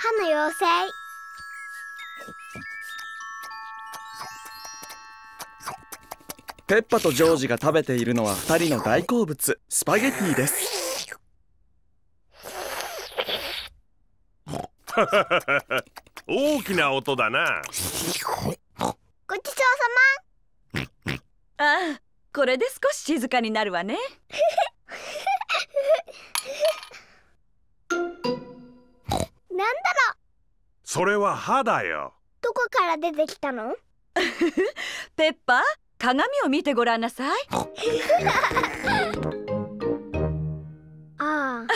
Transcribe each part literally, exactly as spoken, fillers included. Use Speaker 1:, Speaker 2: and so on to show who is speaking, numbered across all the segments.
Speaker 1: 歯の妖精。
Speaker 2: ペッパとジョージが食べているのはふたりの大好物、スパゲティです。
Speaker 3: 大きな音だな。
Speaker 1: ごちそうさま。
Speaker 4: ああ、これで少し静かになるわね。
Speaker 1: なんだろう。
Speaker 3: それは歯だよ。
Speaker 1: どこから出てきたの？
Speaker 4: ペッパ、鏡を見てごらんなさい。
Speaker 1: ああ。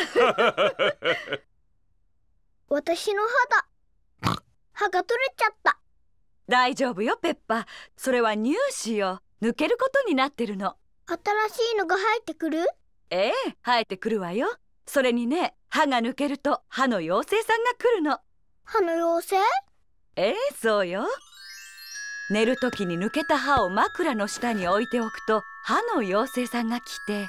Speaker 1: 私の歯だ。歯が取れちゃった。
Speaker 4: 大丈夫よ、ペッパ。それは乳歯よ。抜けることになってるの。
Speaker 1: 新しいのが生えてくる？
Speaker 4: ええ、生えてくるわよ。それにね、歯が抜けると歯の妖精さんが来るの。
Speaker 1: 歯の妖精？
Speaker 4: ええ、そうよ。寝るときに抜けた歯を枕の下に置いておくと、歯の妖精さんが来て、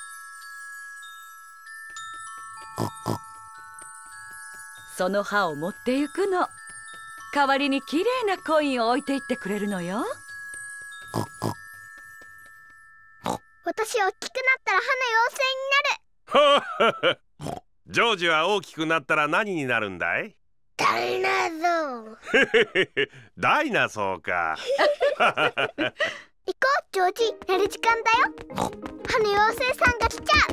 Speaker 4: その歯を持ってゆくの。代わりにきれいなコインを置いていってくれるのよ。
Speaker 1: 私大きくなったら歯の妖精になる。
Speaker 3: ジョージは大きくなったら何になるんだい？
Speaker 1: ダイナソー。
Speaker 3: ダイナソーか。
Speaker 1: 行こう、ジョージ。寝る時間だよ。歯の妖精さんが来ちゃ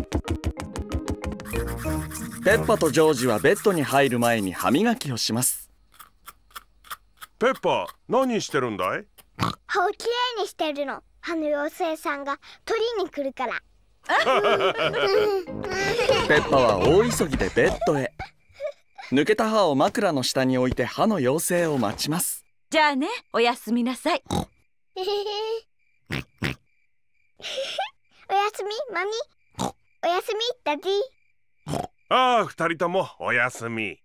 Speaker 2: う。ペッパとジョージはベッドに入る前に歯磨きをします。
Speaker 3: ペッパ、何してるんだい？
Speaker 1: 歯をきれいにしてるの。歯の妖精さんが取りに来るから。
Speaker 2: ペッパは大急ぎでベッドへ。抜けた歯を枕の下に置いて歯の妖精を待ちます。
Speaker 4: じゃあね、おやすみなさい。
Speaker 1: おやすみ、マミ。おやすみ、ダディ。
Speaker 3: ああ、二人ともおやすみ。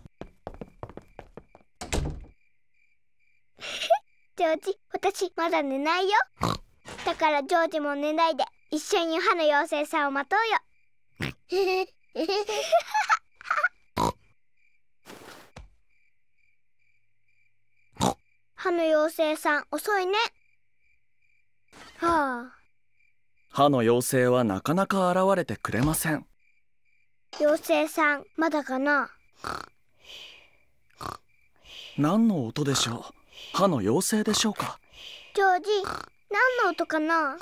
Speaker 1: ジョージ、私まだ寝ないよ。だからジョージも寝ないで一緒に歯の妖精さんを待とうよ。歯の妖精さん遅いね。はあ。
Speaker 2: 歯の妖精はなかなか現れてくれません。
Speaker 1: 妖精さんまだかな？
Speaker 2: 何の音でしょう？歯の妖精でしょうか？
Speaker 1: ジョージ、何の音かな？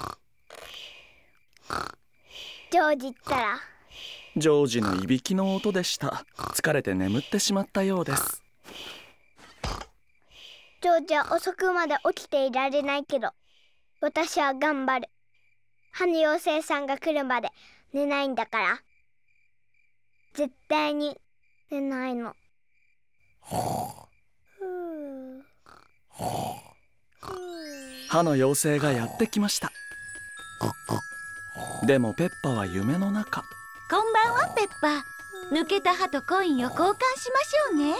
Speaker 1: ジョージったら
Speaker 2: ジョージのいびきの音でした。疲れて眠ってしまったようです。
Speaker 1: ジョージは遅くまで起きていられないけど、私は頑張る。歯の妖精さんが来るまで寝ないんだから。絶対に寝ないの。
Speaker 2: 歯の妖精がやってきました。でもペッパは夢の中。
Speaker 5: こんばんは、ペッパ。抜けた歯とコインを交換しましょうね。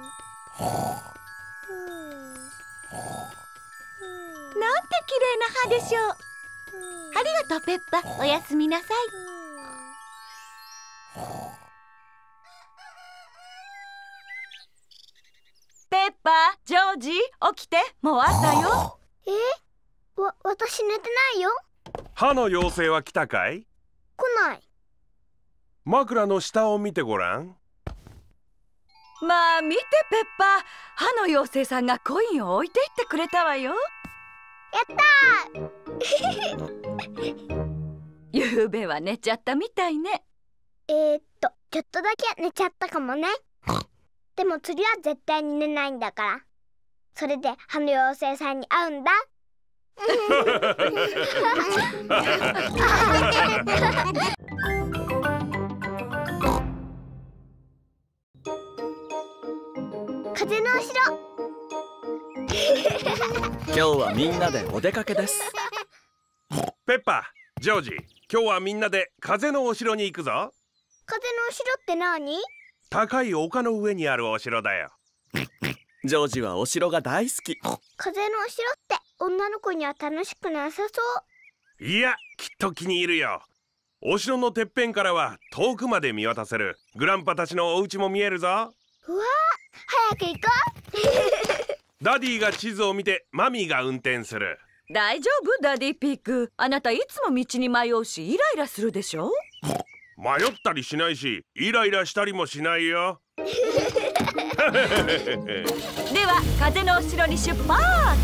Speaker 5: なんて綺麗な歯でしょう。ありがとう、ペッパ。おやすみなさい。
Speaker 4: ペッパ、ジョージ、起きて。もう朝よ。
Speaker 1: え？わ、私寝てないよ。
Speaker 3: 歯の妖精は来たかい？
Speaker 1: 来ない。
Speaker 3: 枕の下を見てごらん。
Speaker 4: まあ見て、ペッパ。歯の妖精さんがコインを置いていってくれたわよ。
Speaker 1: やったー。
Speaker 4: ゆうべは寝ちゃったみたいね。
Speaker 1: えーっとちょっとだけ寝ちゃったかもね。でも次は絶対に寝ないんだから。それで歯の妖精さんに会うんだ。風のお城。
Speaker 2: 今日はみんなでお出かけです。
Speaker 3: ペッパ、ジョージ、今日はみんなで風のお城に行くぞ。
Speaker 1: 風のお城って何？
Speaker 3: 高い丘の上にあるお城だよ。
Speaker 2: ジョージはお城が大好き。
Speaker 1: 風のお城って女の子には楽しくなさそう。
Speaker 3: いや、きっと気に入るよ。お城のてっぺんからは遠くまで見渡せるグランパたちのお家も見えるぞ。
Speaker 1: うわー、 早く行こう。
Speaker 3: ダディが地図を見てマミーが運転する。
Speaker 4: 大丈夫ダディピッグ、あなたいつも道に迷うしイライラするでしょ。
Speaker 3: 迷ったりしないしイライラしたりもしないよ。
Speaker 4: では風のお城に出発。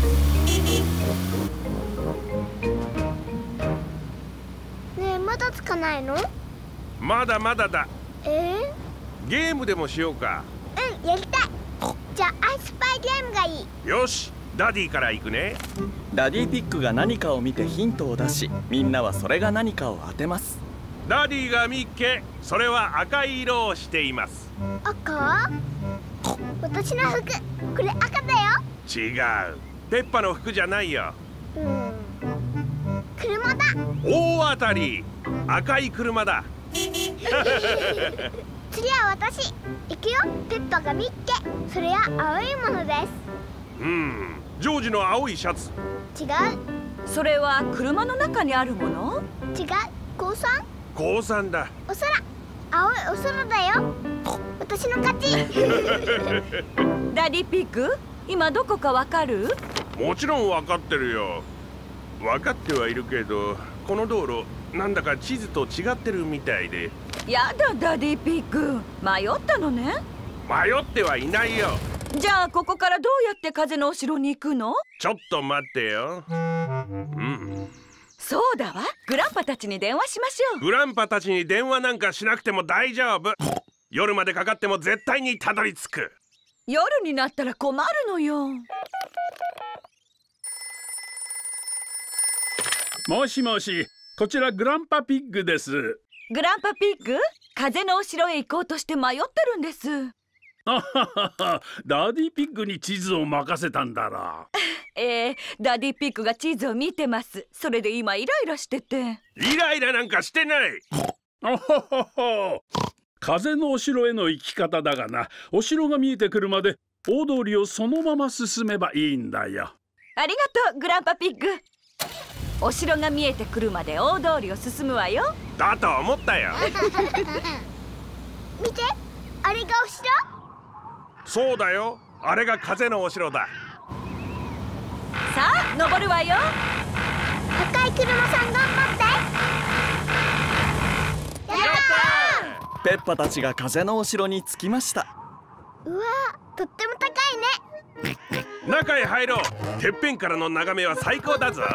Speaker 1: ねえ、まだ着かないの？
Speaker 3: まだまだだ。
Speaker 1: え
Speaker 3: ゲームでもしようか。
Speaker 1: ー、うん、やりたい。じゃあアイスパイゲームがいい。
Speaker 3: よし、ダディから行くね。
Speaker 2: ダディピッグが何かを見てヒントを出し、みんなはそれが何かを当てます。
Speaker 3: ダディが見っけ、それは赤い色をしています。
Speaker 1: 赤？私の服、これ赤だよ。
Speaker 3: 違う、ペッパの服じゃないよ。
Speaker 1: うん、車だ。
Speaker 3: 大当たり、赤い車だ。
Speaker 1: 次は私。行くよ。ペッパが見っけ、それは青いものです。
Speaker 3: うん、ジョージの青いシャツ。
Speaker 1: 違う。
Speaker 4: それは車の中にあるもの？
Speaker 1: 違う。高三？
Speaker 3: 高三だ。
Speaker 1: お空。青いお空だよ。私の勝ち。
Speaker 4: ダディピッグ、今どこかわかる？
Speaker 3: もちろん分かってるよ。分かってはいるけど、この道路なんだか地図と違ってるみたいで。
Speaker 4: やだダディピッグ、迷ったのね。
Speaker 3: 迷ってはいないよ。
Speaker 4: じゃあここからどうやって風のお城に行くの？
Speaker 3: ちょっと待ってよ。うん、
Speaker 4: そうだわ、グランパたちに電話しましょう。
Speaker 3: グランパたちに電話なんかしなくても大丈夫。夜までかかっても絶対にたどり着く。
Speaker 4: 夜になったら困るのよ。
Speaker 6: もしもし、こちらグランパピッグです。
Speaker 4: グランパピッグ、風のお城へ行こうとして迷ってるんです。
Speaker 6: あははは、ダディピッグに地図を任せたんだろう。
Speaker 4: えー、ダディピッグが地図を見てます。それで今イライラしてて。
Speaker 3: イライラなんかしてない。
Speaker 6: おほほほ、風のお城への行き方だがな、お城が見えてくるまで大通りをそのまま進めばいいんだよ。
Speaker 4: ありがとうグランパピッグ。お城が見えてくるまで大通りを進むわよ。
Speaker 3: だと思ったよ。
Speaker 1: 見て、あれがお城？
Speaker 3: そうだよ、あれが風のお城だ。
Speaker 4: さあ登るわよ。
Speaker 1: 赤い車さん頑張って。やったー！
Speaker 2: ペッパたちが風のお城に着きました。
Speaker 1: うわー、とっても高いね。
Speaker 3: 中へ入ろう。てっぺんからの眺めは最高だぞ。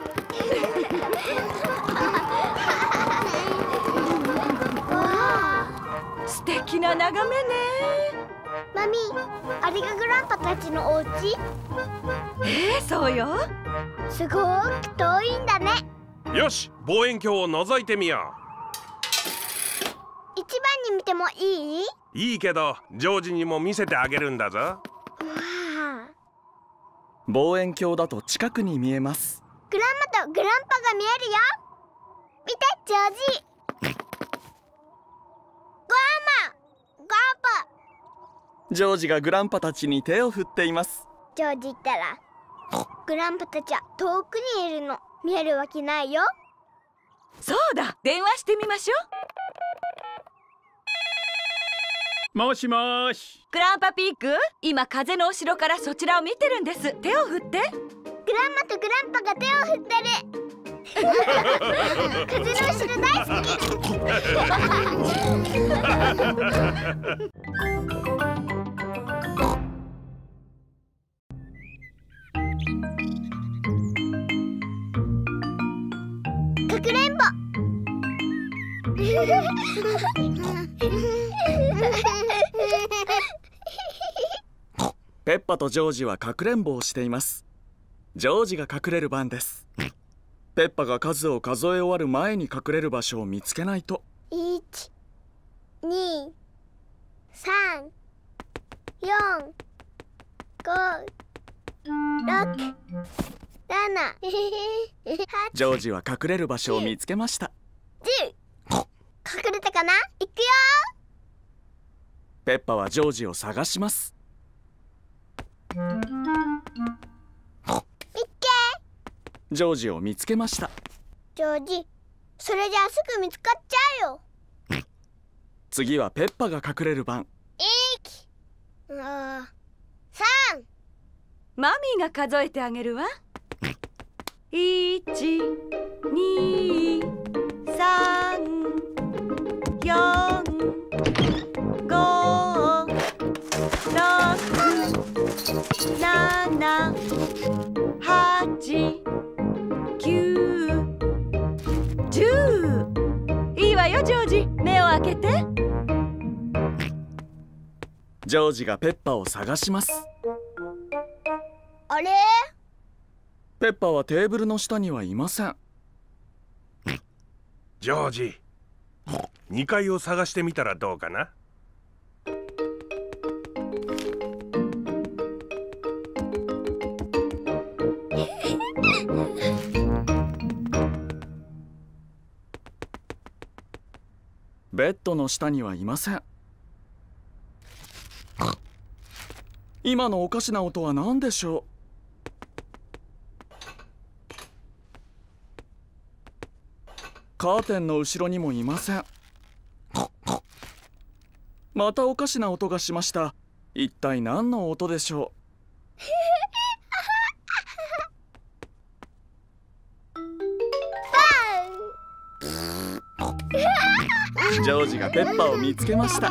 Speaker 4: 素敵な眺めね。
Speaker 1: マミー、あれがグランパたちのお家？
Speaker 4: えー、そうよ。
Speaker 1: すごーく遠いんだね。
Speaker 3: よし、望遠鏡を覗いてみよ
Speaker 1: 一番に見てもいい？
Speaker 3: う。いいけどジョージにも見せてあげるんだぞ。
Speaker 1: うわー、
Speaker 2: 望遠鏡だと近くに見えます。
Speaker 1: グランマとグランパが見えるよ。見て、ジョージ。グランマ、グランパ。
Speaker 2: ジョージがグランパたちに手を振っています。
Speaker 1: ジョージったら、グランパたちは遠くにいるの。見えるわけないよ。
Speaker 4: そうだ、電話してみましょう。
Speaker 6: もしもし。
Speaker 4: グランパピッグ、今風のお城からそちらを見てるんです。手を振って。
Speaker 1: グランマとグランパが手を振ってる。風のお城大好き。かくれんぼ。
Speaker 2: ペッパとジョージはかくれんぼをしています。ジョージが隠れる番です。ペッパが数を数え終わる前に隠れる場所を見つけないと。
Speaker 1: いち、に、さん、よん、ご、ろく、なな、
Speaker 2: ジョージは隠れる場所を見つけました。
Speaker 1: じゅう。隠れたかな？いくよ。
Speaker 2: ペッパはジョージを探します。
Speaker 1: みっけ。
Speaker 2: ジョージを見つけました。
Speaker 1: ジョージ、それじゃあすぐ見つかっちゃうよ。
Speaker 2: 次はペッパが隠れる番。
Speaker 1: いち、 あさん。
Speaker 4: マミーが数えてあげるわ。いち、に、さん、よん、ご、ろく、なな、はち、きゅう、じゅう。いいわよジョージ、目を開けて。
Speaker 2: ジョージがペッパを探します。
Speaker 1: あれ？
Speaker 2: ペッパはテーブルの下にはいません。
Speaker 3: ジョージ、にかいを探してみたらどうかな。
Speaker 2: ベッドの下にはいません。今のおかしな音は何でしょう。カーテンの後ろにもいません。またおかしな音がしました。一体何の音でしょう。ジョージがペッパを見つけました。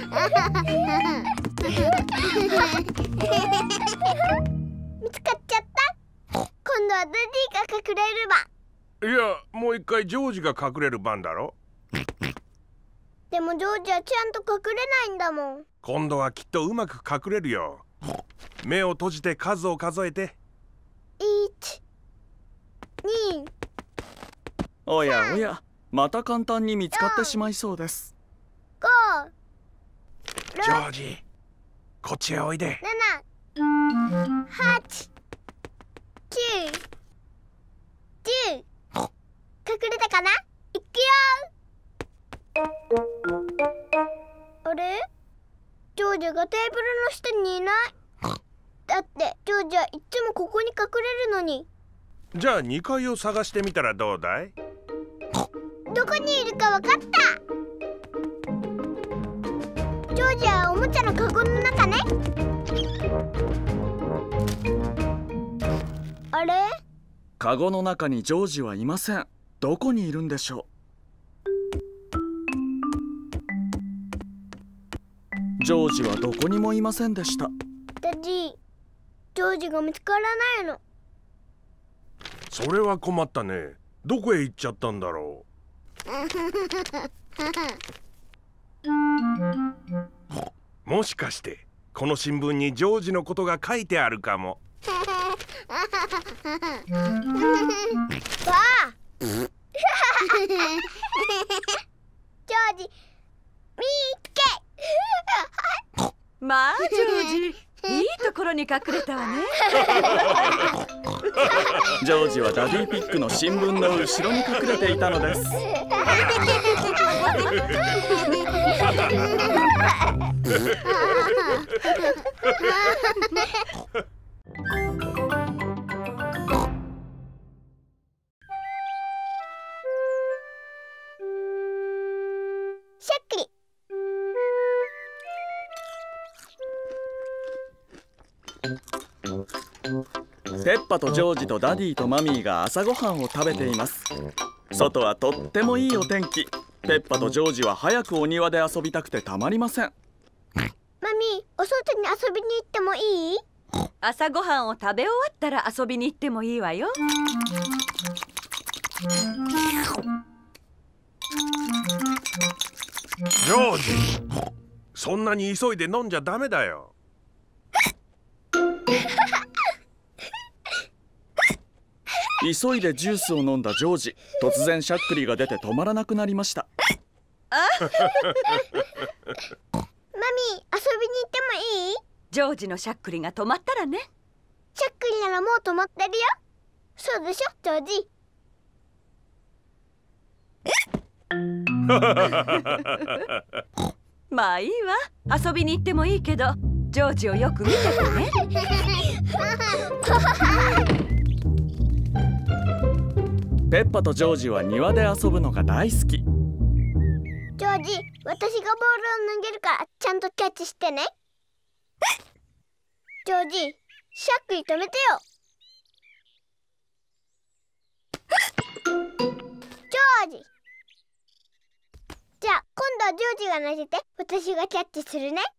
Speaker 1: 見つかっちゃった。今度はダディが隠れる番。
Speaker 3: いや、もう一回ジョージが隠れる番だろ。
Speaker 1: でもジョージはちゃんと隠れないんだもん。
Speaker 3: 今度はきっとうまく隠れるよ。目を閉じて数を数えて。
Speaker 1: いち、に。
Speaker 2: おやおや、また簡単に見つかってしまいそうです。
Speaker 1: ご、
Speaker 3: ジョージ、こっちへおいで。
Speaker 1: なな、はち、きゅう、じゅう。隠れたかな？いくよ。あれ？ジョージがテーブルの下にいない。だってジョージはいつもここに隠れるのに。
Speaker 3: じゃあにかいを探してみたらどうだい？
Speaker 1: どこにいるかわかった。ジョージはおもちゃのカゴの中ね。あれ？
Speaker 2: カゴの中にジョージはいません。どこにいるんでしょう。ジョージはどこにもいませんでした。
Speaker 1: ダディ、ジョージが見つからないの。
Speaker 3: それは困ったね。どこへ行っちゃったんだろう。もしかしてこの新聞にジョージのことが書いてあるかも。
Speaker 1: わあジョージ、みーつけ。
Speaker 4: まあジョージ、いいところに隠れたわね。
Speaker 2: ジョージはダディピッグの新聞の後ろに隠れていたのです。
Speaker 1: しゃっくり。
Speaker 2: ペッパとジョージとダディとマミーが朝ごはんを食べています。外はとってもいいお天気。ペッパとジョージは早くお庭で遊びたくてたまりません。
Speaker 1: マミー、お外に遊びに行ってもいい？
Speaker 4: 朝ごはんを食べ終わったら遊びに行ってもいいわよ。
Speaker 3: ジョージ、そんなに急いで飲んじゃダメだよ。
Speaker 2: 急いでジュースを飲んだジョージ、突然しゃっくりが出て止まらなくなりました。
Speaker 1: マミー、遊びに行ってもいい？
Speaker 4: ジョージのしゃっくりが止まったらね。
Speaker 1: しゃっくりならもう止まってるよ。そうでしょ、ジョージ。
Speaker 4: まあいいわ、遊びに行ってもいいけどジョージをよく見ててね。
Speaker 2: ペッパとジョージは庭で遊ぶのが大好き。
Speaker 1: ジョージ、私がボールを投げるからちゃんとキャッチしてね。 ジョージ、しゃっくり止めてよ。ジョージ。じゃあ今度はジョージが投げて、私がキャッチするね。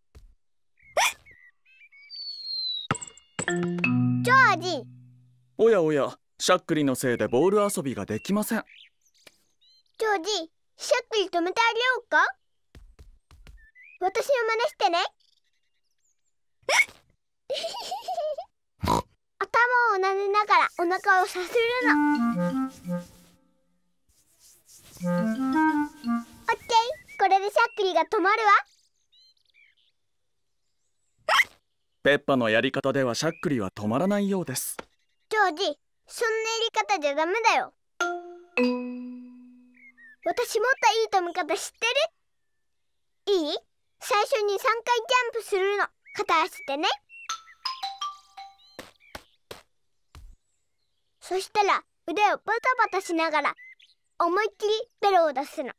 Speaker 1: ジョージ。
Speaker 2: おやおや、しゃっくりのせいでボール遊びができません。
Speaker 1: ジョージ、しゃっくり止めてあげようか。私の真似してね。頭を撫でながらお腹をさするの。オッケー、これでしゃっくりが止まるわ。
Speaker 2: ペッパのやり方ではしゃっくりは止まらないようです。
Speaker 1: ジョージ、そんなやり方じゃダメだよ。私もっといい止め方知ってる？いい？最初にさんかいジャンプするの。片足でね。そしたら腕をバタバタしながら思いっきりベロを出すの。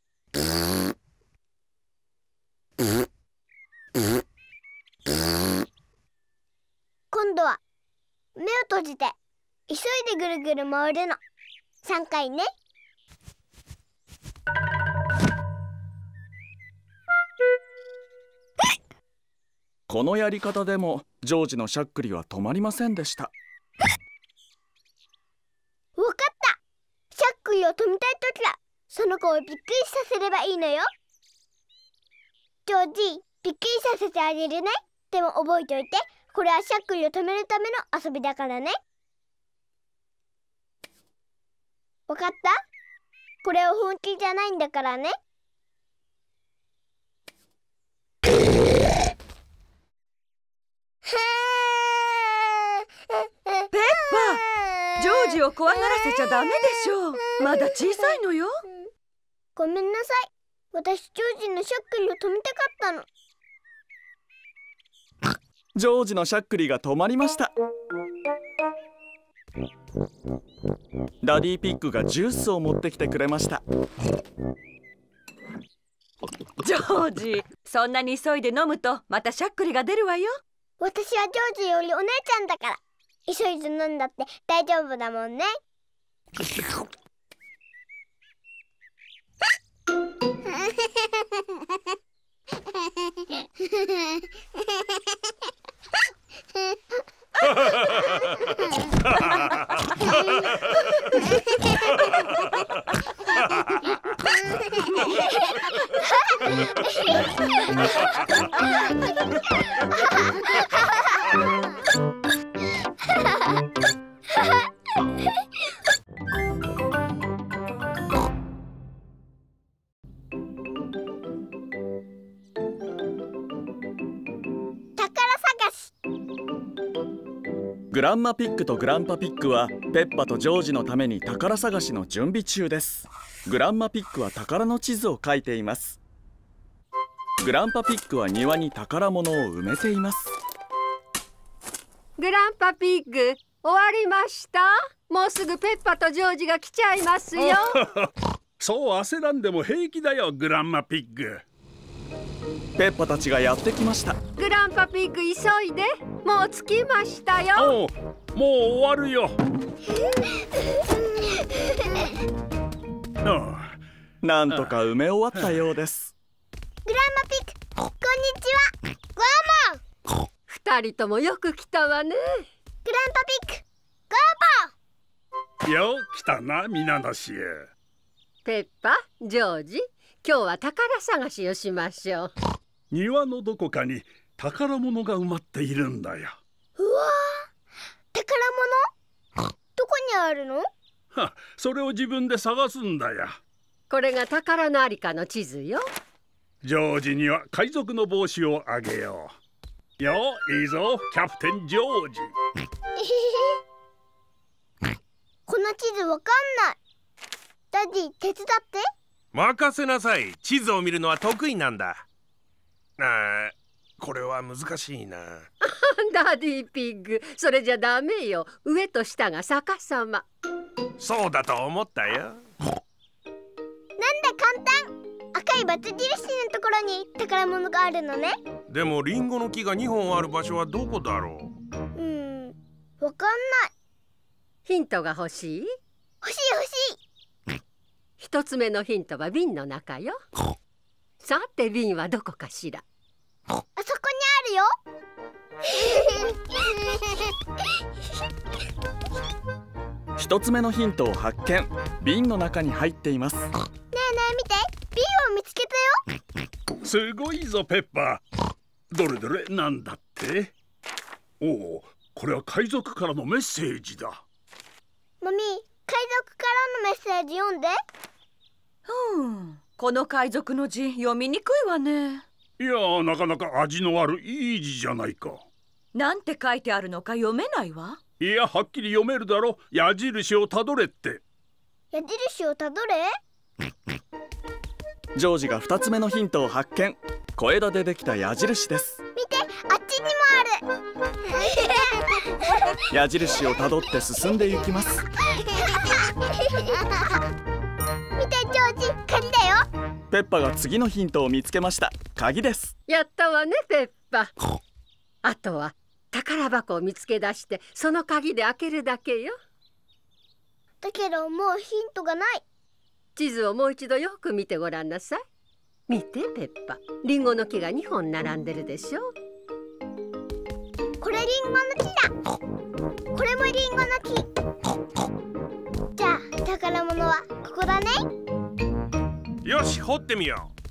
Speaker 1: 今度は目を閉じて急いでぐるぐる回るの。さんかいね。
Speaker 2: このやり方でもジョージのしゃっくりは止まりませんでした。
Speaker 1: わかった。しゃっくりを止めたいときはその子をびっくりさせればいいのよ。ジョージ、びっくりさせてあげるね。でも覚えておいて、これはしゃっくりを止めるための遊びだからね。わかった？これは本気じゃないんだからね。
Speaker 4: ペッパ、ジョージを怖がらせちゃダメでしょう。まだ小さいのよ。
Speaker 1: ごめんなさい。私ジョージのしゃっくりを止めたかったの。
Speaker 2: ジョージのしゃっくりが止まりました。ダディピッグがジュースを持ってきてくれました。
Speaker 4: ジョージ、そんなに急いで飲むとまたしゃっくりが出るわよ。
Speaker 1: 私はジョージよりお姉ちゃんだから、急いで飲んだって大丈夫だもんね。
Speaker 2: グランマピッグとグランパピッグはペッパとジョージのために宝探しの準備中です。グランマピッグは宝の地図を描いています。グランパピッグは庭に宝物を埋めています。
Speaker 7: グランパピッグ、終わりました。もうすぐペッパとジョージが来ちゃいますよ。
Speaker 6: そう焦らんでも平気だよ、グランマピッグ。
Speaker 2: ペッパたちがやってきました。
Speaker 7: グランパピッグ、急いで。もう着きましたよ。
Speaker 6: おう、もう終わるよ。
Speaker 2: なんとか埋め終わったようです。
Speaker 1: グランマピッグ、こんにちは。ゴーモン。
Speaker 7: 二人ともよく来たわね。
Speaker 1: グランパピッグ、ゴーモン。
Speaker 6: よう来たな、皆の衆。
Speaker 7: ペッパ、ジョージ、今日は宝探しをしましょう。
Speaker 6: 庭のどこかに宝物が埋まっているんだよ。
Speaker 1: うわー、宝物？どこにあるの？
Speaker 6: は、それを自分で探すんだよ。
Speaker 7: これが宝のありかの地図よ。
Speaker 6: ジョージには海賊の帽子をあげよう。よ、いいぞ、キャプテンジョージ。
Speaker 1: この地図わかんない。ダディ、手伝って。
Speaker 3: 任せなさい。地図を見るのは得意なんだ。あー、これは難しいな。
Speaker 7: ダディピッグ、それじゃダメよ。上と下が逆さま。
Speaker 3: そうだと思ったよ。
Speaker 1: なんだ、簡単。赤いバツ印のところに宝物があるのね。
Speaker 3: でもリンゴの木がにほんある場所はどこだろう。
Speaker 1: うん、わかんない。
Speaker 7: ヒントが欲しい？
Speaker 1: 欲しい欲しい。
Speaker 7: 一つ目のヒントは瓶の中よ。さて瓶はどこかしら？
Speaker 1: あそこにあるよ。
Speaker 2: 一つ目のヒントを発見。瓶の中に入っています。ねえね
Speaker 1: え見て、瓶を見つけたよ。
Speaker 6: すごいぞペッパー。どれどれ、なんだって？おお、これは海賊からのメッセージだ。
Speaker 1: マミー、海賊からのメッセージ読んで。
Speaker 4: うん、この海賊の字読みにくいわね。
Speaker 6: いや、なかなか味のあるいい字じゃないか。
Speaker 4: なんて書いてあるのか読めないわ。
Speaker 6: いや、はっきり読めるだろ。矢印をたどれって。
Speaker 1: 矢印をたどれ。
Speaker 2: ジョージがふたつめのヒントを発見。小枝でできた矢印です。
Speaker 1: 見て、あっちにもある。
Speaker 2: 矢印をたどって進んでいきます。
Speaker 1: 見てジョージ、鍵だよ。
Speaker 2: ペッパが次のヒントを見つけました。鍵です。
Speaker 7: やったわねペッパ。あとは宝箱を見つけ出してその鍵で開けるだけよ。
Speaker 1: だけどもうヒントがない。
Speaker 7: 地図をもう一度よく見てごらんなさい。見てペッパ、リンゴの木がにほん並んでるでしょ。
Speaker 1: これリンゴの木だ。これもリンゴの木。じゃあ宝物はここだね。
Speaker 3: よし、掘ってみよう。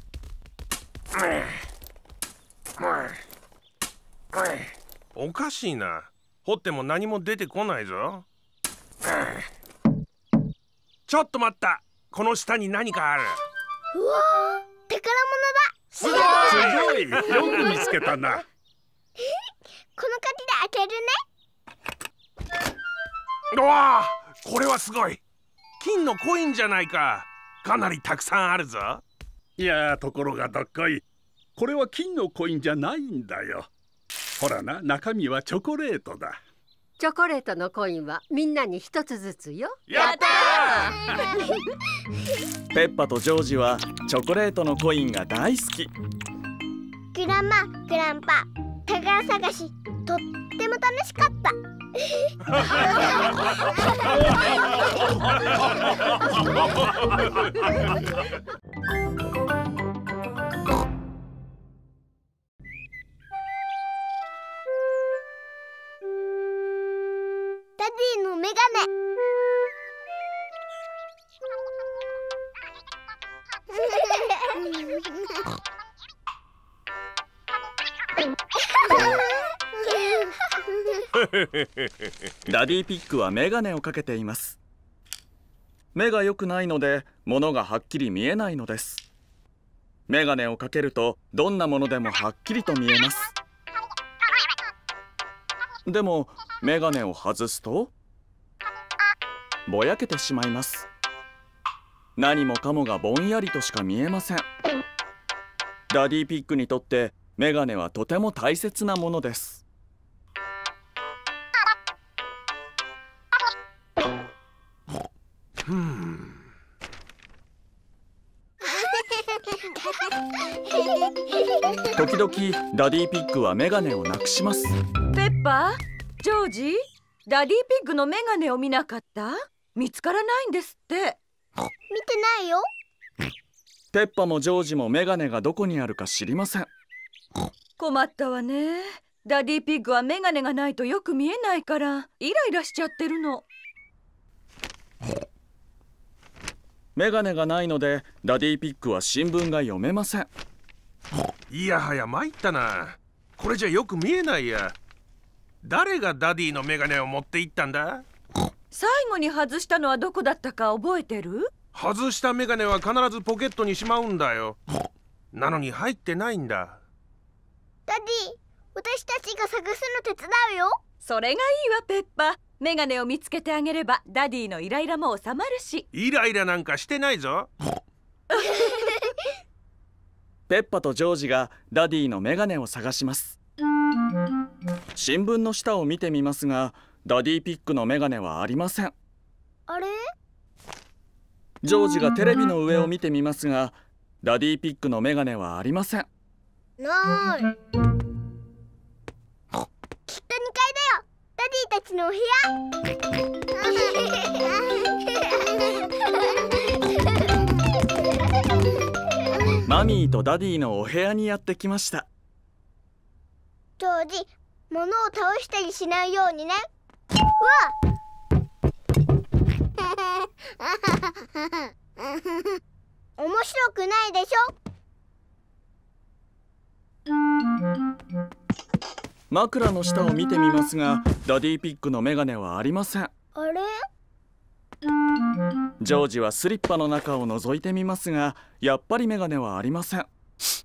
Speaker 3: おかしいな。掘っても何も出てこないぞ。ちょっと待った。この下に何かある。
Speaker 1: うわー、宝
Speaker 3: すごい。
Speaker 6: すごい。よく見つけたな。
Speaker 1: 物だ。この鍵で開けるね。
Speaker 3: うわあ、これはすごい。金のコインじゃないか。かなりたくさんあるぞ。
Speaker 6: いや、ところがどっこい。これは金のコインじゃないんだよ。ほらな、中身はチョコレートだ。
Speaker 7: チョコレートのコインはみんなに一つずつよ。
Speaker 3: やった
Speaker 2: ーペッパとジョージはチョコレートのコインが大好き。
Speaker 1: グランマ、グランパ、宝探しとっても楽しかった。ダディのメガネ。
Speaker 2: ダディピッグはメガネをかけています。目が良くないので物がはっきり見えないのです。メガネをかけるとどんなものでもはっきりと見えます。でもメガネを外すとぼやけてしまいます。何もかもがぼんやりとしか見えません。ダディピッグにとってメガネはとても大切なものです。
Speaker 3: ふん。
Speaker 2: 時々ダディピッグはメガネをなくします。
Speaker 4: ペッパー、ジョージ、ダディピッグのメガネを見なかった？見つからないんですって。
Speaker 1: 見てないよ。
Speaker 2: ペッパもジョージもメガネがどこにあるか知りません。
Speaker 4: 困ったわね。ダディピッグはメガネがないとよく見えないからイライラしちゃってるの。
Speaker 2: メガネがないのでダディピッグは新聞が読めません。
Speaker 3: いやはや参ったな。これじゃよく見えないや。誰がダディのメガネを持って行ったんだ？
Speaker 4: 最後に外したのはどこだったか覚えてる？
Speaker 3: 外したメガネは必ずポケットにしまうんだよ。なのに入ってないんだ。
Speaker 1: ダディ、私たちが探すの手伝うよ。
Speaker 4: それがいいわペッパ。メガネを見つけてあげればダディのイライラも収まるし。
Speaker 3: イライラなんかしてないぞ。
Speaker 2: ペッパとジョージがダディのメガネを探します。新聞の下を見てみますがダディピッグのメガネはありません。
Speaker 1: あれ？
Speaker 2: ジョージがテレビの上を見てみますがダディピッグのメガネはありません。
Speaker 1: ない。きっとにかいだよ。ダディたちのお部屋。
Speaker 2: マミーとダディのお部屋にやってきました。
Speaker 1: ジョージ、物を倒したりしないようにね。うわ面白くないでしょ。
Speaker 2: 枕の下を見てみますが、ダディピッグのメガネはありません。
Speaker 1: あれ？
Speaker 2: ジョージはスリッパの中を覗いてみますが、やっぱりメガネはありません。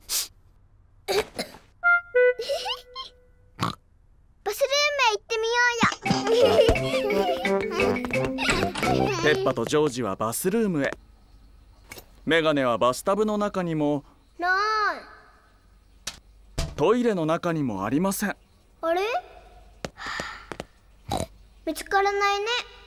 Speaker 1: バスルームへ行ってみようよ。
Speaker 2: ペッパとジョージはバスルームへ。メガネはバスタブの中にも
Speaker 1: ない。
Speaker 2: トイレの中にもありません。
Speaker 1: あれ？見つからないね。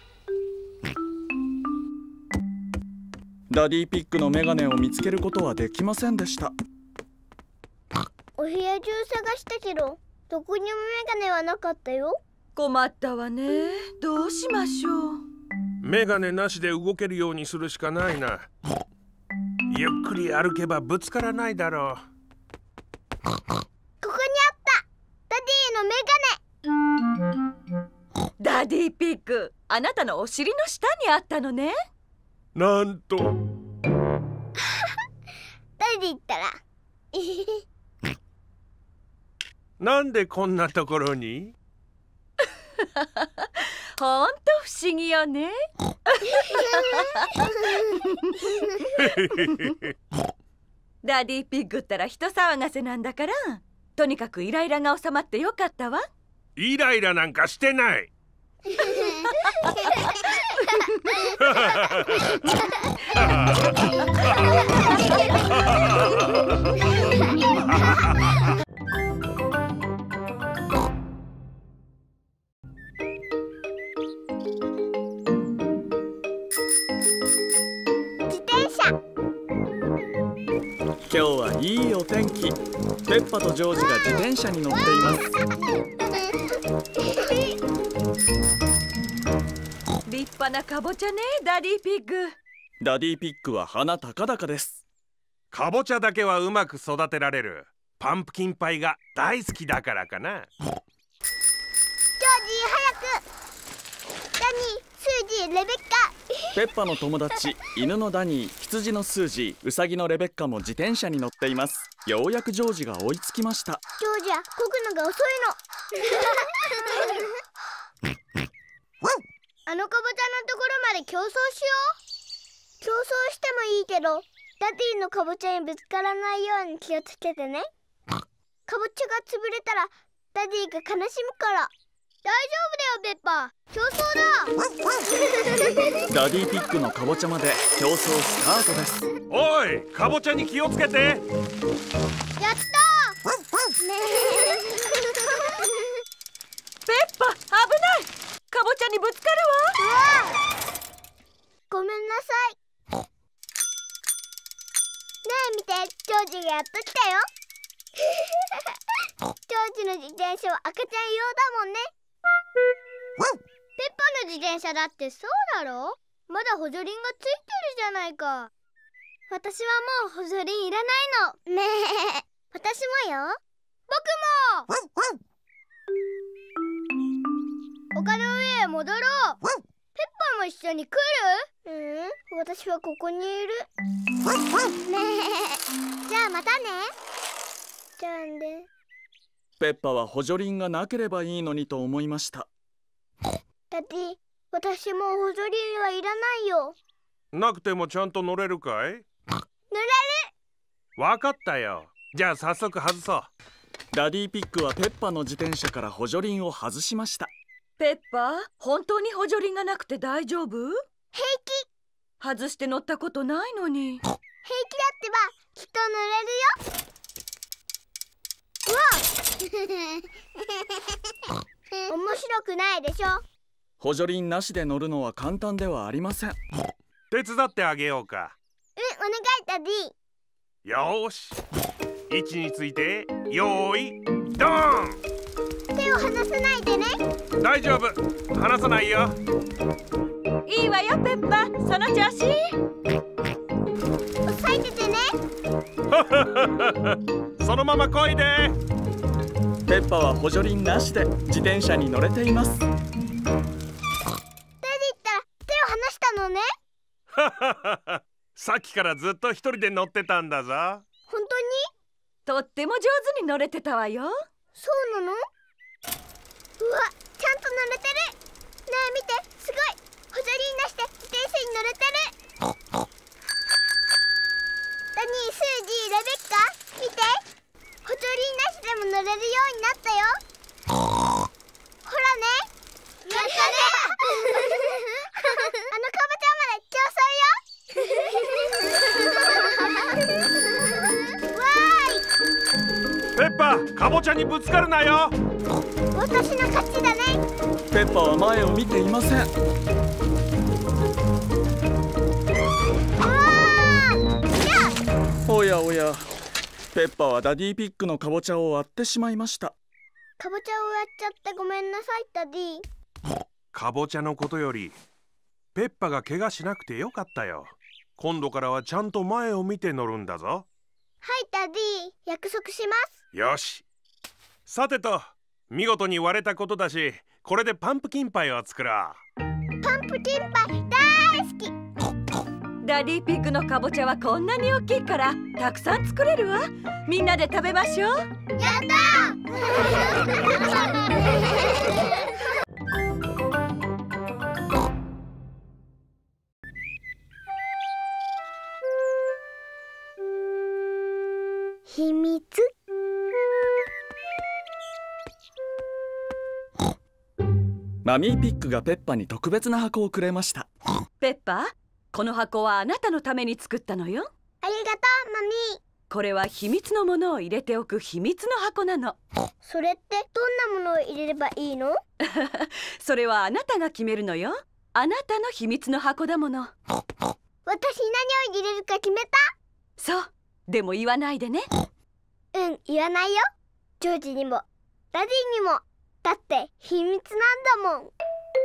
Speaker 2: ダディピッグのメガネを見つけることはできませんでした。
Speaker 1: お部屋中探したけど、どこにもメガネはなかったよ。
Speaker 4: 困ったわね。どうしましょう。
Speaker 3: メガネなしで動けるようにするしかないな。ゆっくり歩けばぶつからないだろう。
Speaker 1: ここにあった。ダディのメガネ。
Speaker 4: ダディピッグ、あなたのお尻の下にあったのね。
Speaker 3: なんと。
Speaker 1: ダディったら。
Speaker 3: なんでこんなところに？
Speaker 4: ほんと不思議よね。ダディピッグったら人騒がせなんだから、とにかくイライラが収まってよかったわ。
Speaker 3: イライラなんかしてない。
Speaker 2: 今日はいいお天気。ペッパとジョージが自転車に乗っています。
Speaker 4: 立派なカボチャね、ダディピッグ。
Speaker 2: ダディピッグは鼻高々です。
Speaker 3: かぼちゃだけはうまく育てられる。パンプキンパイが大好きだからかな。
Speaker 1: ジョージ、早く。ダニー、スージー、レベッカ。
Speaker 2: ペッパの友達、犬のダニー、羊のスージー、ウサギのレベッカも自転車に乗っています。ようやくジョージが追いつきました。
Speaker 1: ジョージはこぐのが遅いの。あのかぼちゃのところまで競争しよう。競争してもいいけど、ダディのかぼちゃにぶつからないように気をつけてね。かぼちゃが潰れたらダディが悲しむから。大丈夫だよ、ペッパ。競争だ。
Speaker 2: ダディピッグのかぼちゃまで競争スタートです。
Speaker 3: おい、かぼちゃに気をつけて。
Speaker 1: やったー。ね
Speaker 4: ペッパ、危ない。かぼちゃにぶつかるわ。
Speaker 1: ごめんなさい。ねえ見て、ジョージがやっと来たよ。ジョージの自転車は赤ちゃん用だもんね。ペッパの自転車だってそうだろ。まだ補助輪がついてるじゃないか。私はもう補助輪いらないの。ねえ、私もよ。僕も。丘の上へ戻ろう。ペッパも一緒に来る？うん、私はここにいる。ねえ、じゃあまたね。じゃあね。
Speaker 2: ペッパは補助輪がなければいいのにと思いました。
Speaker 1: ダディ、私もう補助輪はいらないよ。
Speaker 3: なくてもちゃんと乗れるかい？
Speaker 1: 乗れる。
Speaker 3: わかったよ。じゃあ早速外そう。
Speaker 2: ダディピッグはペッパの自転車から補助輪を外しました。
Speaker 4: ペッパ、本当に補助輪がなくて大丈夫？
Speaker 1: 平気。
Speaker 4: 外して乗ったことないのに。
Speaker 1: 平気だってば、きっと乗れるよ。うわ面白くないでしょ。
Speaker 2: 補助輪なしで乗るのは簡単ではありません。
Speaker 3: 手伝ってあげようか。
Speaker 1: うん、お願いダディ。
Speaker 3: よーし。 位置についてよーいドーン。
Speaker 1: 手を離さないでね。
Speaker 3: 大丈夫、離さないよ。
Speaker 4: いいわよペッパ、その調子。
Speaker 1: 押さえててね。
Speaker 3: そのまま漕いで。
Speaker 2: ペッパは補助輪なしで自転車に乗れています。
Speaker 1: ダディったら手を離したのね。
Speaker 3: さっきからずっと一人で乗ってたんだぞ。
Speaker 1: 本当に？
Speaker 4: とっても上手に乗れてたわよ。
Speaker 1: そうなの？うわ、ちゃんと乗れてる。ねえ見て、すごい。補助輪なしで自転車に乗れてる。ダニー、スージー、レベッカ、見て。補助輪なしでも乗れるようになったよ。ほらね。やったね。あのカボちゃんまで競争よ。わーい。
Speaker 3: ペッパ、カボチャにぶつかるなよ。
Speaker 1: 私の勝ちだね。
Speaker 2: ペッパは前を見ていません。おやおや、ペッパはダディピッグのカボチャを割ってしまいました。
Speaker 1: カボチャをやっちゃってごめんなさいダディ。
Speaker 3: カボチャのことよりペッパが怪我しなくてよかったよ。今度からはちゃんと前を見て乗るんだぞ。
Speaker 1: はいダディ、約束します。
Speaker 3: よし。さてと、見事に割れたことだし、これでパンプキンパイを作ろう。
Speaker 1: パンプキンパイ大好き。
Speaker 4: ダディピッグのかぼちゃはこんなに大きいからたくさん作れるわ。みんなで食べましょう。
Speaker 1: やった秘密。
Speaker 2: マミーピッグがペッパに特別な箱をくれました。
Speaker 4: ペッパ、この箱はあなたのために作ったのよ。
Speaker 1: ありがとうマミー。
Speaker 4: これは秘密のものを入れておく秘密の箱なの。
Speaker 1: それってどんなものを入れればいいの？
Speaker 4: それはあなたが決めるのよ。あなたの秘密の箱だもの。
Speaker 1: 私何を入れるか決めた？
Speaker 4: そう、でも言わないでね。
Speaker 1: うん、言わないよ。ジョージにもダディにも。だって秘密なんだもん。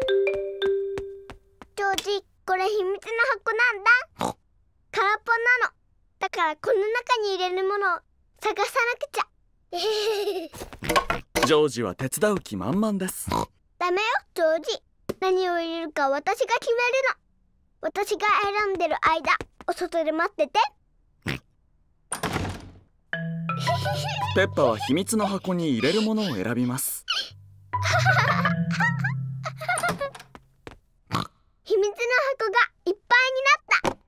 Speaker 1: ジョージ、これ秘密の箱なんだ。空っぽなの。だからこの中に入れるものを探さなくちゃ。
Speaker 2: ジョージは手伝う気満々です。
Speaker 1: ダメよジョージ、何を入れるか私が決めるの。私が選んでる間、お外で待ってて。
Speaker 2: ペッパは秘密の箱に入れるものを選びます。
Speaker 1: 秘密の箱がいっぱいになった。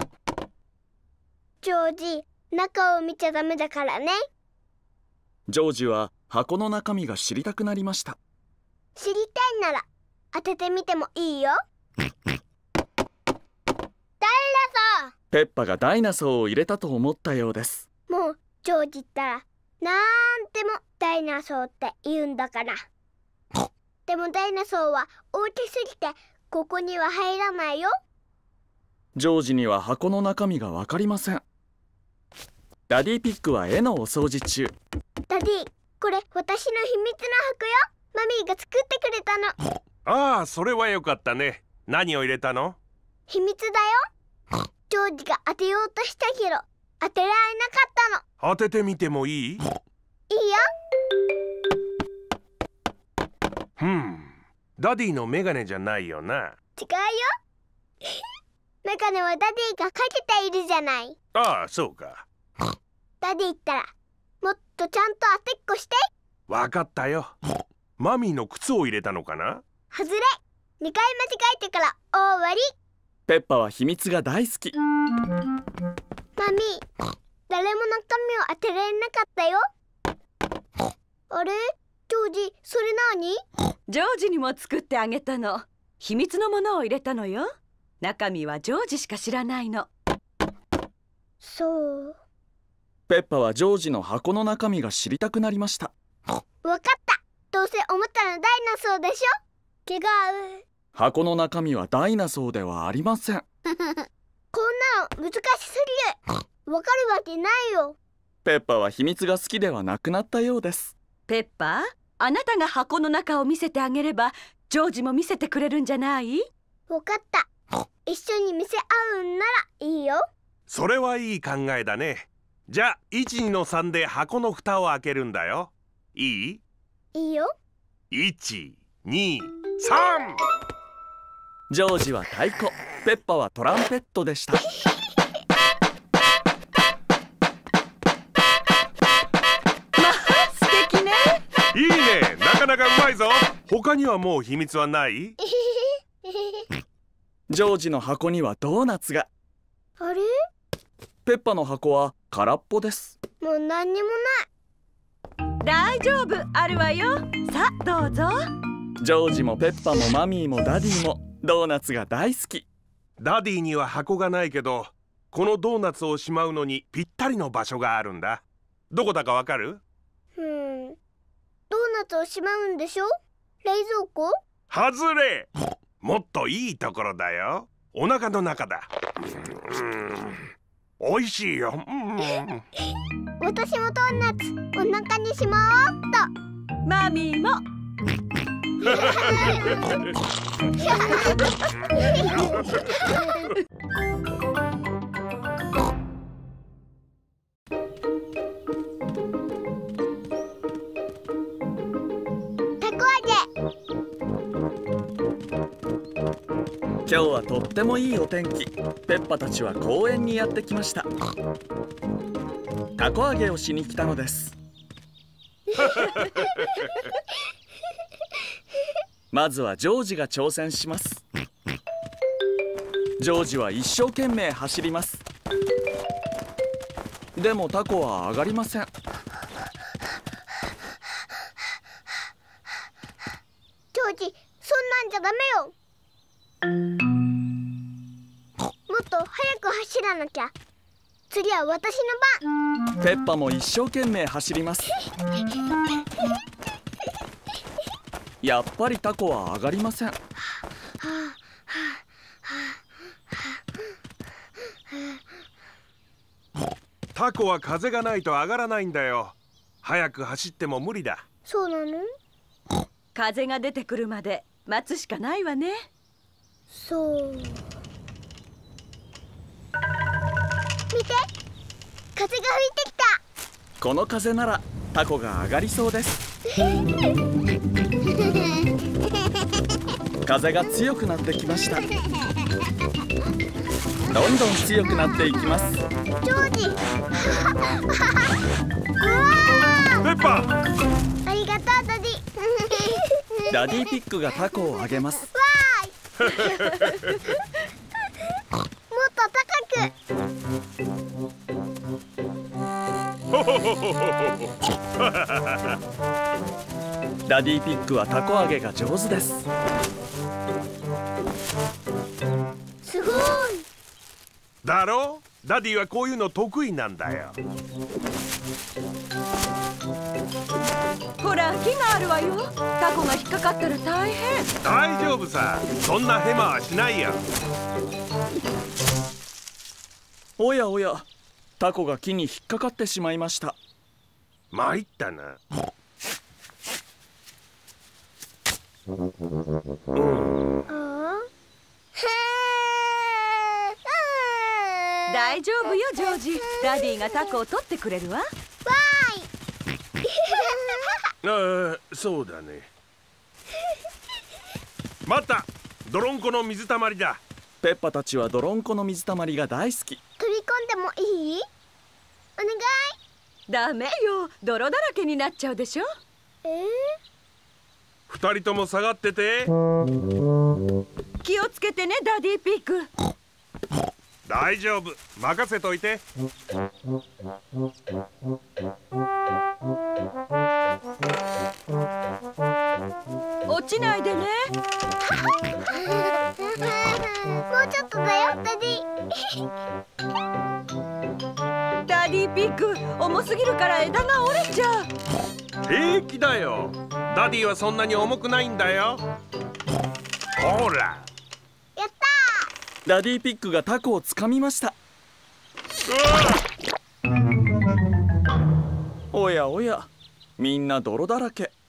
Speaker 1: ジョージ、中を見ちゃダメだからね。
Speaker 2: ジョージは箱の中身が知りたくなりました。
Speaker 1: 知りたいなら当ててみてもいいよ。ダイナソー。
Speaker 2: ペッパがダイナソーを入れたと思ったようです。
Speaker 1: もうジョージったらなんでもダイナソーって言うんだから。でもダイナソーは大きすぎてここには入らないよ。
Speaker 2: ジョージには箱の中身がわかりません。ダディピッグは絵のお掃除中。
Speaker 1: ダディ、これ私の秘密の箱よ。マミーが作ってくれたの。
Speaker 3: ああ、それはよかったね。何を入れたの？
Speaker 1: 秘密だよ。ジョージが当てようとしたけど当てられなかったの。
Speaker 3: 当ててみてもいい？いいよ。ふん、ダディのメガネじゃないよな。
Speaker 1: 違うよ。メガネはダディがかけているじゃない。
Speaker 3: ああ、そうか。
Speaker 1: ダディったらもっとちゃんと当てっこして。
Speaker 3: わかったよ。マミーの靴を入れたのかな？
Speaker 1: 外れ。にかい間違えてから終わり。
Speaker 2: ペッパは秘密が大好き。
Speaker 1: マミー、誰も中身を当てられなかったよ。あれ、ジョージ、それ何？
Speaker 4: ジョージにも作ってあげたの。秘密のものを入れたのよ。中身はジョージしか知らないの。
Speaker 1: そう。
Speaker 2: ペッパはジョージの箱の中身が知りたくなりました。
Speaker 1: わかった。どうせおもちゃのダイナソーでしょ。気が合う。
Speaker 2: 箱の中身はダイナソーではありません。
Speaker 1: こんなの難しすぎる。わかるわけないよ。
Speaker 2: ペッパは秘密が好きではなくなったようです。
Speaker 4: ペッパ、あなたが箱の中を見せてあげればジョージも見せてくれるんじゃない？
Speaker 1: わかった。一緒に見せ合うんならいいよ。
Speaker 3: それはいい考えだね。じゃあいち、にのさんで箱の蓋を開けるんだよ。いい？
Speaker 1: いいよ。
Speaker 3: いち、に、さん。
Speaker 2: ジョージは太鼓、ペッパはトランペットでした。
Speaker 4: まあ素敵ね。
Speaker 3: いいね、なかなかうまいぞ。他にはもう秘密はない？
Speaker 2: ジョージの箱にはドーナツが。
Speaker 1: あれ？
Speaker 2: ペッパの箱は空っぽです。
Speaker 1: もう何にも
Speaker 4: 大丈夫、あるわよ。さあどうぞ。
Speaker 2: ジョージもペッパもマミーもダディもドーナツが大好き。
Speaker 3: ダディには箱がないけど、このドーナツをしまうのにぴったりの場所があるんだ。どこだかわかる？
Speaker 1: ない。うん。ドーナツをしまうんでしょ？冷蔵庫？
Speaker 3: 外れ。もっといいところだよ。お腹の中だ。うん、おいしいよ。うん、
Speaker 1: 私もドーナツお腹にしまおうっと。
Speaker 4: マミーも。
Speaker 1: たこ揚げ。
Speaker 2: 今日はとってもいいお天気。ペッパたちは公園にやってきました。たこ揚げをしに来たのです。まずはジョージが挑戦します。ジョージは一生懸命走ります。でもタコは上がりません。
Speaker 1: ジョージ、そんなんじゃダメよ。もっと早く走らなきゃ。次は私の番。
Speaker 2: ペッパも一生懸命走ります。やっぱりタコは上がりません。
Speaker 3: タコは風がないと上がらないんだよ。早く走っても無理だ。
Speaker 1: そうなの？
Speaker 4: 風が出てくるまで待つしかないわね。
Speaker 1: そう。見て、風が吹いてきた。
Speaker 2: この風ならタコが上がりそうです。風が強くなってきました。どんどん強くなっていきます。
Speaker 1: ジョージ。うわー！
Speaker 3: ペッパ。
Speaker 1: ありがとうダディ。
Speaker 2: ダディピックがタコをあげます。
Speaker 1: わーい。もっと高
Speaker 2: く。ダディピックはタコ揚げが上手です。
Speaker 1: すごい。
Speaker 3: だろう？ダディはこういうの得意なんだよ。
Speaker 4: ほら木があるわよ。タコが引っかかったら大変。
Speaker 3: 大丈夫さ。そんなヘマはしないよ。
Speaker 2: おやおや、タコが木に引っかかってしまいました。
Speaker 3: 参ったな。
Speaker 1: うん、
Speaker 4: 大丈夫よジョージ。ダディがタコを取ってくれるわ。
Speaker 1: わーい。
Speaker 3: ああ、そうだね。待った。泥んこの水たまりだ。
Speaker 2: ペッパたちは泥んこの水たまりが大好き。
Speaker 1: 飛び込んでもいい？お願い。
Speaker 4: ダメよ、泥だらけになっちゃうでしょ。
Speaker 1: えー、
Speaker 3: 二人とも下がってて。
Speaker 4: 気をつけてねダディピック。
Speaker 3: 大丈夫、任せといて。
Speaker 4: 落ちないでね。
Speaker 1: もうちょっとだよダディ。
Speaker 4: ダディピック、重すぎるから枝が折れちゃう。
Speaker 3: 平気だよ。ダディはそんなに重くないんだよ。ほら。
Speaker 1: やったー。
Speaker 2: ダディピックがタコをつかみました。 おやおや、みんな泥だらけ。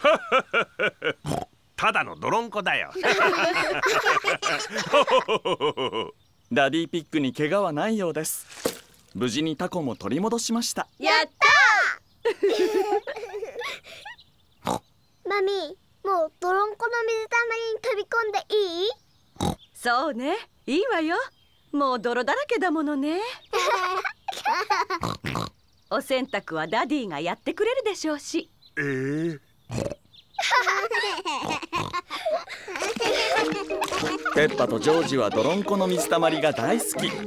Speaker 3: ただの泥んこだよ。
Speaker 2: ダディピッグに怪我はないようです。無事にタコも取り戻しました。
Speaker 5: やった
Speaker 1: マミー、もう泥んこの水たまりに飛び込んでいい？
Speaker 4: そうね、いいわよ。もう泥だらけだものね。お洗濯はダディがやってくれるでしょうし。
Speaker 3: えー、
Speaker 2: ペッパとジョージは泥んこの水たまりが大好き。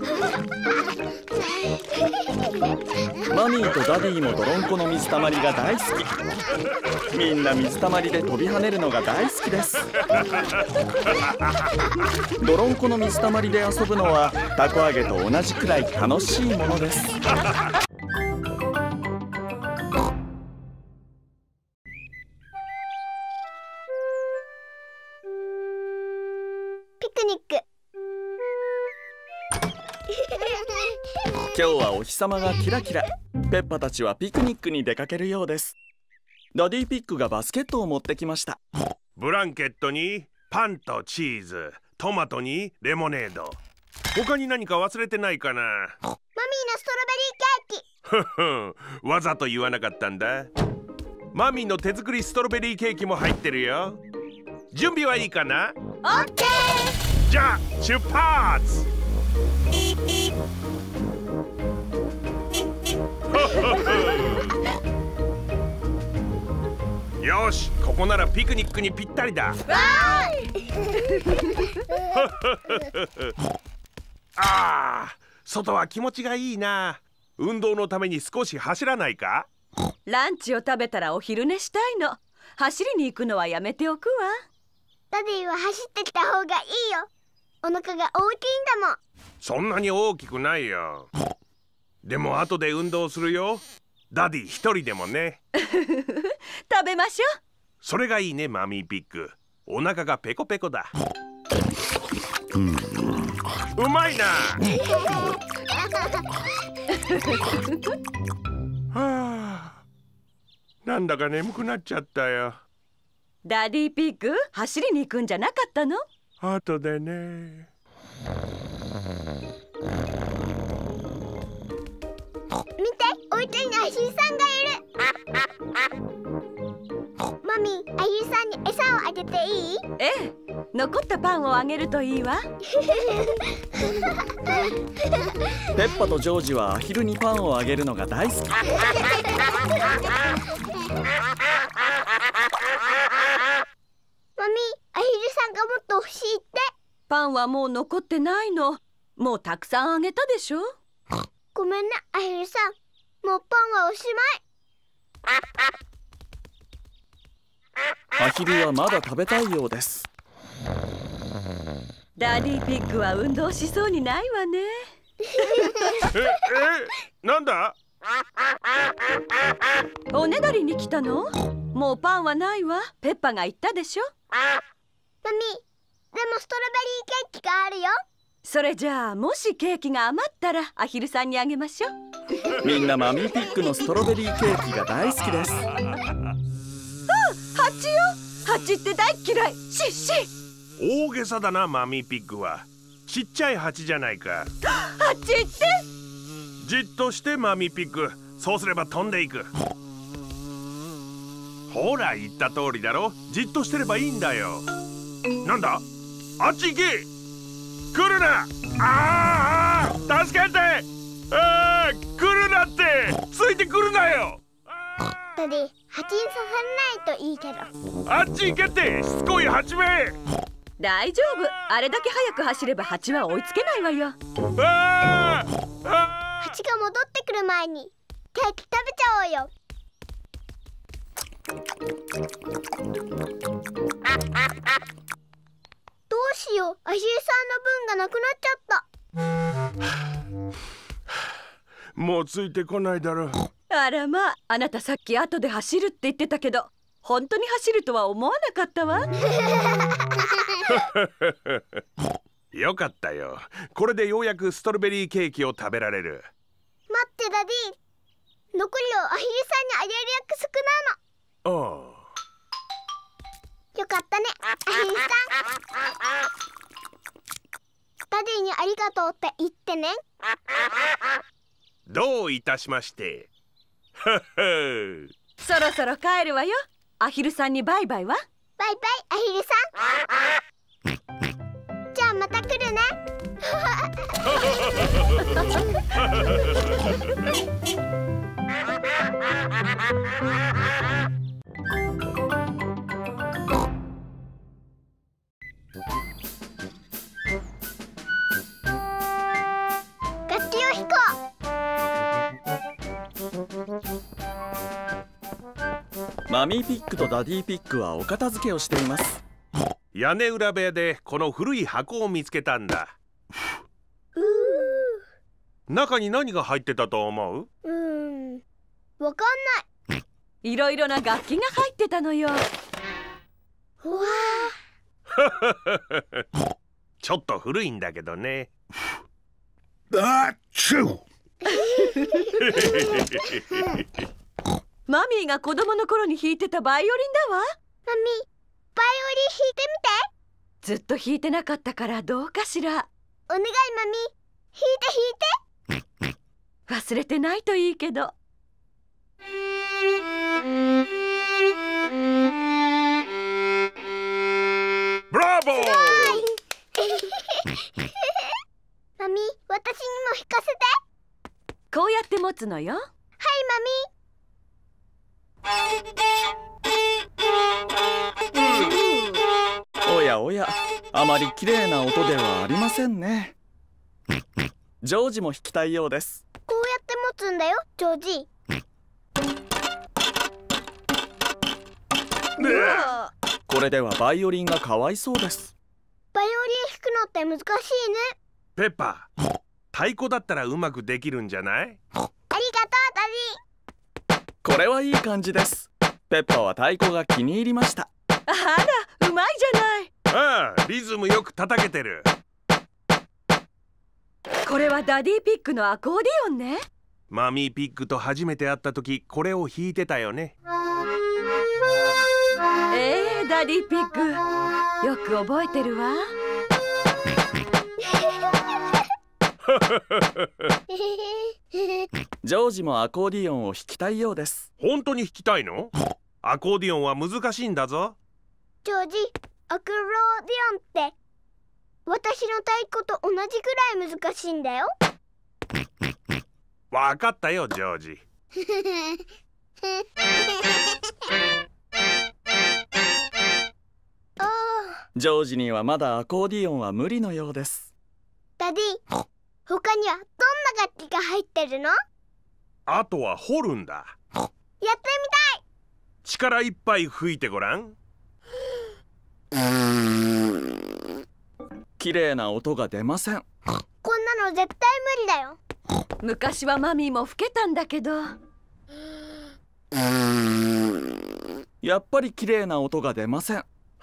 Speaker 2: マミーとダディも泥んこの水たまりが大好き。みんな水たまりで飛び跳ねるのが大好きです。泥んこの水たまりで遊ぶのはたこ揚げと同じくらい楽しいものです。
Speaker 1: ピクニック。
Speaker 2: 今日はお日様がキラキラ。ペッパたちはピクニックに出かけるようです。ダディピッグがバスケットを持ってきました。
Speaker 3: ブランケットにパンとチーズ、トマトにレモネード。他に何か忘れてないかな？
Speaker 1: マミーのストロベリーケーキ。
Speaker 3: ふふん、わざと言わなかったんだ。マミーの手作りストロベリーケーキも入ってるよ。準備はいいかな？
Speaker 5: オッケー。
Speaker 3: じゃあ出発。よし、ここならピクニックにぴったりだ。ああ、外は気持ちがいいな。運動のために少し走らないか？
Speaker 4: ランチを食べたらお昼寝したいの。走りに行くのはやめておくわ。
Speaker 1: ダディは走ってきた方がいいよ。お腹が大きいんだもん。
Speaker 3: そんなに大きくないよ。でも後で運動するよ。ダディ一人でもね。
Speaker 4: 食べましょう。
Speaker 3: それがいいね、マミーピッグ。お腹がペコペコだ。うん、うまいな。はあ、なんだか眠くなっちゃったよ。
Speaker 4: ダディピッグ、走りに行くんじゃなかったの？
Speaker 3: 後でね。
Speaker 1: 見て、お家にアヒルさんがいる。マミー、アヒルさんに餌をあげていい？
Speaker 4: ええ、残ったパンをあげるといいわ。
Speaker 2: ペッパとジョージはアヒルにパンをあげるのが大好き。
Speaker 1: マミー、アヒルさんがもっと欲しいって。
Speaker 4: パンはもう残ってないの。もうたくさんあげたでしょ。
Speaker 1: ごめんね、アヒルさん。もうパンはおしまい。
Speaker 2: アヒルはまだ食べたいようです。
Speaker 4: ダディピッグは運動しそうにないわね。
Speaker 3: え、え、なんだ？
Speaker 4: おねだりに来たの？もうパンはないわ。ペッパが言ったでしょ。
Speaker 1: マミー、でもストロベリーケーキがあるよ。
Speaker 4: それじゃあ、もしケーキが余ったらアヒルさんにあげましょう。
Speaker 2: みんなマミーピッグのストロベリーケーキが大好きです。
Speaker 4: あ、ハチよ。ハチって大嫌い。シッシッ。
Speaker 3: 大げさだな、マミーピッグは。ちっちゃいハチじゃないか。
Speaker 4: ハチって。
Speaker 3: じっとしてマミーピッグ。そうすれば飛んでいく。ほら言った通りだろ。じっとしてればいいんだよ。なんだ、あっち行け。来るな。ああ、助けて。ああ、来るなって。ついてくるなよ。
Speaker 1: ダディ、ハチに刺されないといいけど。
Speaker 3: あっち行けって、しつこいハチめ。
Speaker 4: 大丈夫。あれだけ早く走ればハチは追いつけないわよ。
Speaker 3: ああ、
Speaker 1: ハチが戻ってくる前にケーキ食べちゃおうよ。どうしよう、アヒルさんの分がなくなっちゃった。
Speaker 3: もうついてこないだろう。
Speaker 4: あらまあ、あなたさっき後で走るって言ってたけど、本当に走るとは思わなかったわ。
Speaker 3: よかったよ。これでようやくストロベリーケーキを食べられる。
Speaker 1: 待ってダディ、 残りをアヒルさんにあげる約束なの。
Speaker 3: ああ。
Speaker 1: よかったね、アヒルさん。ダディにありがとうって言ってね。
Speaker 3: どういたしまして。
Speaker 4: そろそろ帰るわよ。アヒルさんにバイバイは。
Speaker 1: バイバイアヒルさん。じゃあまた来るね。楽器を弾こ
Speaker 2: う。マミーピックとダディピックはお片付けをしています。
Speaker 3: 屋根裏部屋でこの古い箱を見つけたんだ。中に何が入ってたと思う？
Speaker 1: うーん、わかんない。
Speaker 4: いろいろな楽器が入ってたのよ。
Speaker 1: うわ
Speaker 3: あ。ちょっと古いんだけどね。
Speaker 6: あっちゅう。
Speaker 4: マミーが子供の頃に弾いてたバイオリンだわ。
Speaker 1: マミ、バイオリン弾いて
Speaker 4: ずっと弾いてなかったからどうかしら。
Speaker 1: みて。お願いマミ、弾いて弾いて。
Speaker 4: 忘れてないといいけど。
Speaker 3: ブラボー。
Speaker 1: マミ、私にも弾かせて。
Speaker 4: こうやって持つのよ。
Speaker 1: はい
Speaker 2: マミ。おやおや、あまり綺麗な音ではありませんね。ジョージも弾きたいようです。
Speaker 1: こうやって持つんだよ、ジョージ。
Speaker 2: これではバイオリンがかわいそうです。
Speaker 1: バイオリン弾くのって難しいね。
Speaker 3: ペッパー、太鼓だったらうまくできるんじゃない？
Speaker 1: ありがとうダディ。
Speaker 2: これはいい感じです。ペッパは太鼓が気に入りました。
Speaker 4: あら、うまいじゃない。
Speaker 3: ああ、リズムよく叩けてる。
Speaker 4: これはダディピックのアコーディオンね。
Speaker 3: マミーピッグと初めて会った時これを弾いてたよね。
Speaker 4: えー、ダディピッグよく覚えてるわ。
Speaker 2: ジョージもアコーディオンを弾きたいようです。
Speaker 3: 本当に弾きたいの？アコーディオンは難しいんだぞ。
Speaker 1: ジョージ、アクローディオンって私の太鼓と同じぐらい難しいんだよ。
Speaker 3: わかったよ、ジョージ。
Speaker 2: ジョージにはまだアコーディオンは無理のようです。
Speaker 1: ダディ、他にはどんな楽器が入ってるの？
Speaker 3: あとはホルンだ。
Speaker 1: やってみたい。
Speaker 3: 力いっぱい吹いてごらん。
Speaker 2: 綺麗な音が出ません。
Speaker 1: こんなの絶対無理だよ。
Speaker 4: 昔はマミーも吹けたんだけど。
Speaker 2: やっぱり綺麗な音が出ません。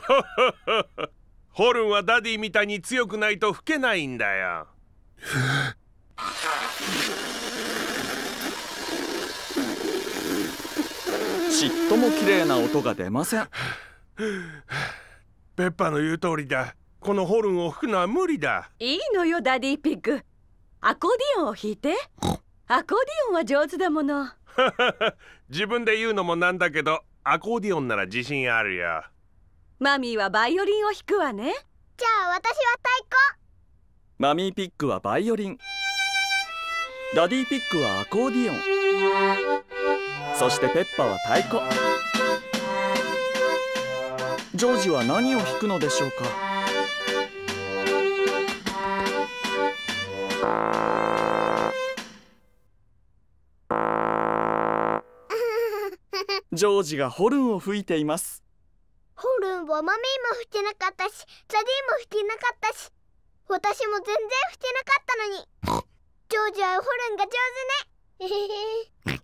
Speaker 3: ホルンはダディみたいに強くないと吹けないんだよ。
Speaker 2: ちっとも綺麗な音が出ません。
Speaker 3: ペッパの言う通りだ。このホルンを吹くのは無理だ。
Speaker 4: いいのよ、ダディピッグ。アコーディオンを弾いて。アコーディオンは上手だもの。
Speaker 3: 自分で言うのもなんだけど、アコーディオンなら自信あるよ。
Speaker 4: マミーはバイオリンを弾くわね。
Speaker 1: じゃあ私は太鼓。
Speaker 2: マミーピックはバイオリン、ダディピックはアコーディオン、そしてペッパは太鼓。ジョージは何を弾くのでしょうか。ジョージがホルンを吹いています。
Speaker 1: ホルンはマミーも吹けなかったし、ダディも吹けなかったし、私も全然吹けなかったのに。ジョージはホルンが上手ね。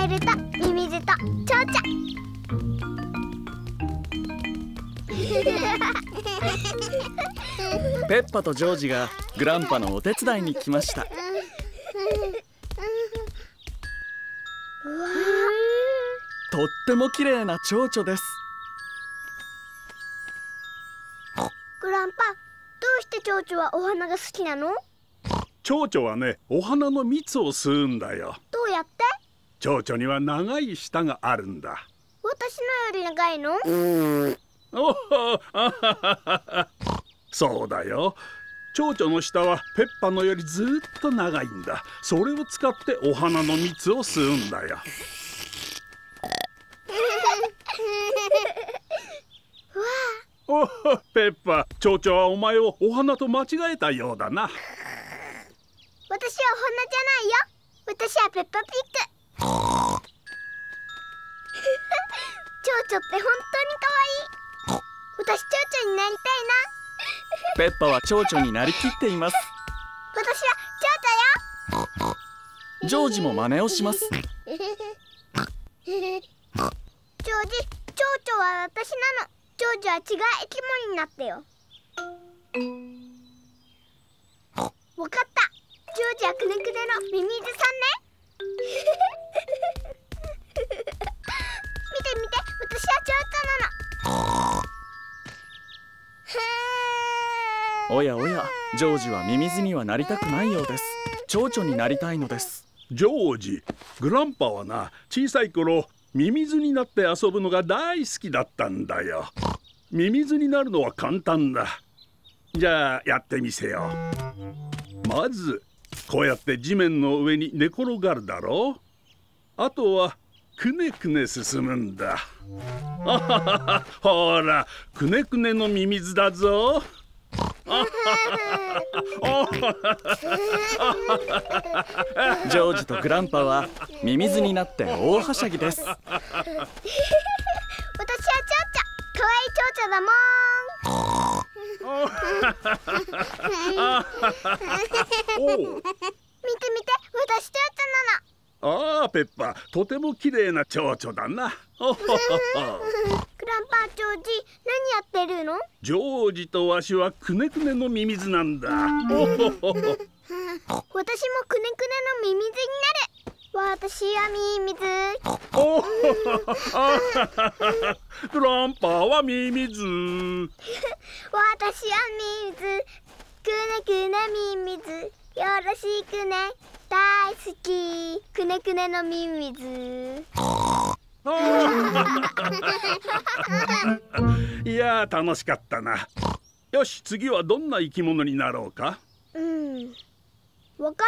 Speaker 1: エルとミミズとチョウチョ。
Speaker 2: ペッパとジョージがグランパのお手伝いに来ました。
Speaker 1: うわ
Speaker 2: とっても綺麗な蝶々です。
Speaker 1: グランパ、どうして蝶々はお花が好きなの？
Speaker 6: 蝶々はね、お花の蜜を吸うんだよ。
Speaker 1: どうやって？
Speaker 6: 蝶々には長い舌があるんだ。
Speaker 1: 私のより長いの？
Speaker 6: おほあはははそうだよ。蝶々の舌はペッパのよりずっと長いんだ。それを使ってお花の蜜を吸うんだよ。おほペッパ、蝶々はお前をお花と間違えたようだな。
Speaker 1: 私はお花じゃないよ。私はペッパピッグ。蝶々って本当に可愛い。私蝶々になりたいな。
Speaker 2: ペッパは蝶々になりきっています。
Speaker 1: 私は蝶々よ。
Speaker 2: ジョージも真似をします。
Speaker 1: ジョージ、蝶々は私なの。ジョージは違う生き物になってよ。わかった。ジョージはくねくねのミミズさんね。見て見て、私は蝶々なの。
Speaker 2: おやおや、ジョージはミミズにはなりたくないようです。蝶々になりたいのです。
Speaker 6: ジョージ、グランパはな、小さい頃ミミズになって遊ぶのが大好きだったんだよ。ミミズになるのは簡単だ。じゃあやってみせよう。まずこうやって地面の上に寝転がるだろう。あとはくねくね進むんだ。あはは、ほら、くねくねのミミズだぞ。
Speaker 2: ジョージとグランパはミミズになって大はしゃぎです。
Speaker 1: 私は蝶々、可愛い蝶々だもん。見て見て、私蝶々なの。
Speaker 6: ああ、ペッパ、とても綺麗な蝶々だな。
Speaker 1: グランパ、ジョージ、何やってるの？
Speaker 6: ジョージとわしはくねくねのミミズなんだ。
Speaker 1: 私もくねくねのミミズになる。私はミミズ。
Speaker 6: グランパはミミズ。
Speaker 1: 私はミミズ。くねくねミミズ。よろしくね。大好き。くねくねのミミズ。
Speaker 6: いやー、楽しかったな。よし、次はどんな生き物になろうか。
Speaker 1: うん、わかん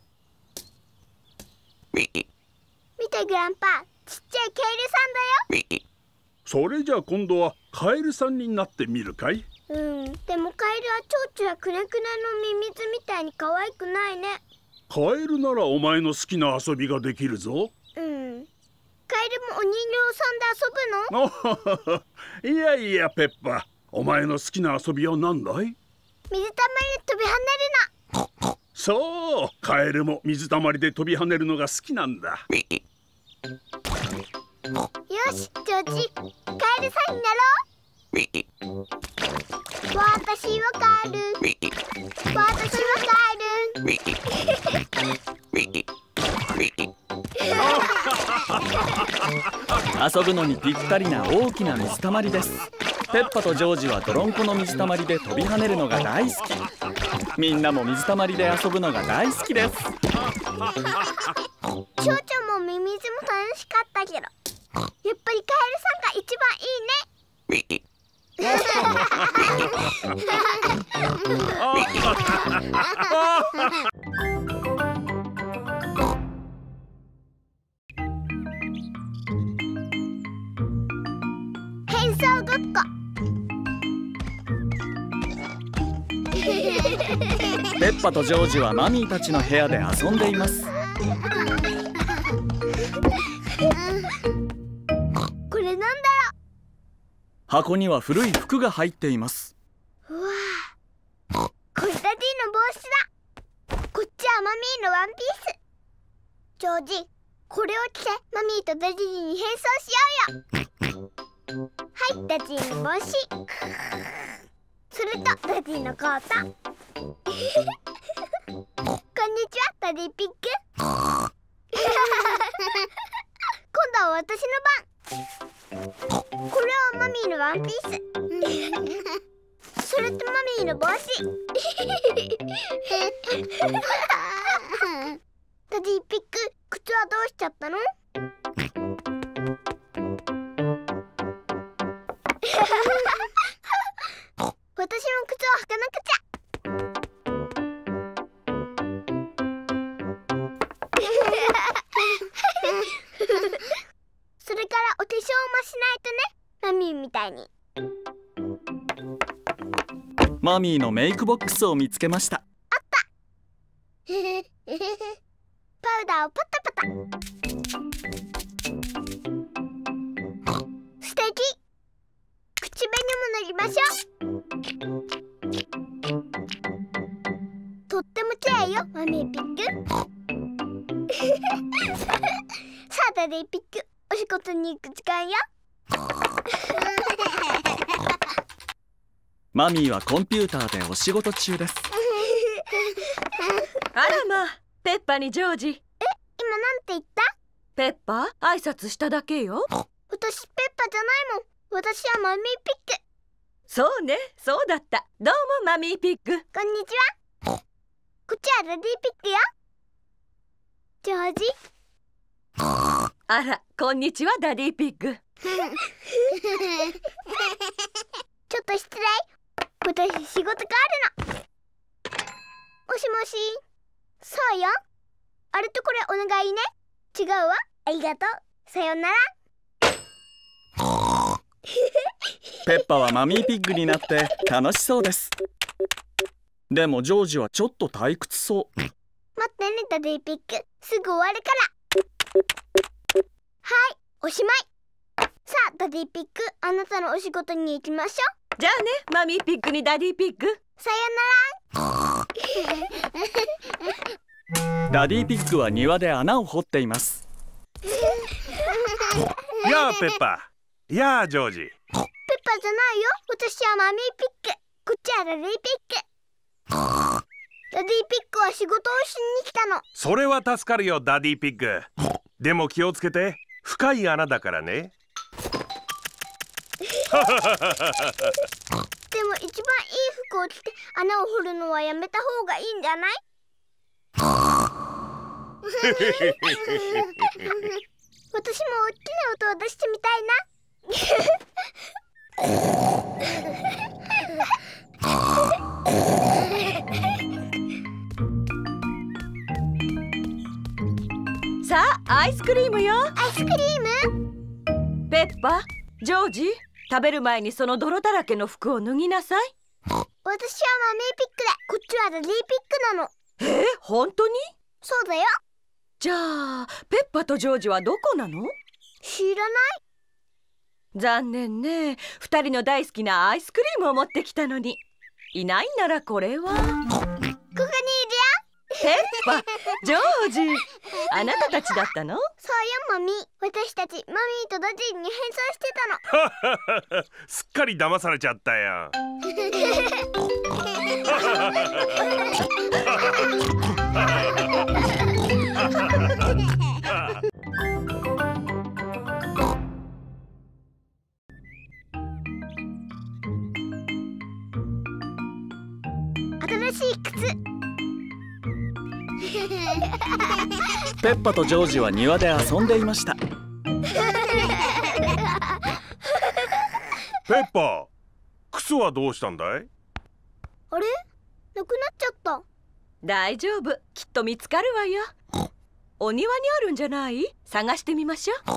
Speaker 1: ない。見てグランパ、ちっちゃいケイルさんだよ。
Speaker 6: それじゃあ今度はカエルさんになってみるかい？
Speaker 1: うん、でもカエルは蝶々やくねくねのミミズみたいに可愛くないね。
Speaker 6: カエルならお前の好きな遊びができるぞ。
Speaker 1: うん、カエルもお人形さんで遊ぶの？
Speaker 6: いやいや、ペッパ、お前の好きな遊びは何だい？
Speaker 1: 水たまりで飛び跳ねるの。
Speaker 6: そう、カエルも水たまりで飛び跳ねるのが好きなんだ。
Speaker 1: よし、ジョージ、カエルさんになろう。私はカエル。私はカエル。
Speaker 2: 遊ぶのにぴったりな大きな水たまりです。ペッパとジョージは泥んこの水たまりで飛び跳ねるのが大好き。みんなも水たまりで遊ぶのが大好きです。
Speaker 1: 蝶々もミミズも楽しかったけど、やっぱりカエルさんが一番いいね。変装ごっこ。
Speaker 2: ペッパとジョージはマミーたちの部屋で遊んでいます。
Speaker 1: これなんだろ
Speaker 2: 箱には古い服が入っています。
Speaker 1: う。うわあ、コスタ D の帽子だ。こっちはマミーのワンピース。ジョージ、 これを着てマミーとダディに変装しようよ。はい、ダディの帽子、それとダディのコート。こんにちは、ダディピッグ。今度は私の番。これはマミーのワンピース。それとマミーの帽子。ダディピッグ、靴はどうしちゃったの？私も靴を履かなくちゃ。それからお化粧もしないとね、マミーみたいに。
Speaker 2: マミーのメイクボックスを見つけました。
Speaker 1: あった。パウダーをパタパタ。素敵。口紅も塗りましょう。とっても綺麗よ、マミーピッグ。さあ、ダディピッグ、お仕事に行く時間よ。
Speaker 2: マミーはコンピューターでお仕事中です。
Speaker 4: あらまあ、ペッパにジョージ。
Speaker 1: え、今なんて言った？
Speaker 4: ペッパ、挨拶しただけよ。
Speaker 1: 私ペッパじゃないもん。私はマミーピッグ。
Speaker 4: そうね、そうだった。どうもマミーピッグ。
Speaker 1: こんにちは。こっちはダディピッグよ。ジョージ。
Speaker 4: あら、こんにちはダディピッグ。
Speaker 1: ちょっと失礼。私仕事があるの。もしもし。そうよ。あれとこれお願いね。違うわ。ありがとう。さよなら。
Speaker 2: ペッパはマミーピッグになって楽しそうです。でもジョージはちょっと退屈そう。
Speaker 1: 待ってね、ダディピッグ。すぐ終わるから。はい、おしまい。さあ、ダディピッグ、あなたのお仕事に行きましょう。
Speaker 4: じゃあね、マミーピッグにダディピッグ。
Speaker 1: さよなら。
Speaker 2: ダディピッグは庭で穴を掘っています。
Speaker 3: やあペッパ、やあジョージ。
Speaker 1: ペッパじゃないよ。私はマミーピッグ。こっちはダディピッグ。ダディピッグは仕事をしに来たの。
Speaker 3: それは助かるよダディピッグ。でも気をつけて、深い穴だからね。
Speaker 1: でも一番いい服を着て穴を掘るのはやめた方がいいんじゃない？私も大きな音を出してみたいな。
Speaker 4: さあ、アイスクリームよ。
Speaker 1: アイスクリーム？
Speaker 4: ペッパ、ジョージ、食べる前にその泥だらけの服を脱ぎなさい。
Speaker 1: 私はマミーピッグで、こっちはダディピッグなの。
Speaker 4: えー、本当に？
Speaker 1: そうだよ。
Speaker 4: じゃあ、ペッパとジョージはどこなの？
Speaker 1: 知らない。
Speaker 4: 残念ね。二人の大好きなアイスクリームを持ってきたのに。いないならこれは。ここにいるよ。 ペッパ、ジョージ、あなたたちだったの？
Speaker 1: そうよ、マミー。私たちマミーとダディに変装して
Speaker 3: たの。すっかり騙されちゃったよ。
Speaker 1: 新しい靴。
Speaker 2: ペッパとジョージは庭で遊んでいました。
Speaker 3: ペッパ、靴はどうしたんだい？
Speaker 1: あれ？なくなっちゃった。
Speaker 4: 大丈夫、きっと見つかるわよ。お庭にあるんじゃない？探してみましょう。
Speaker 1: はい。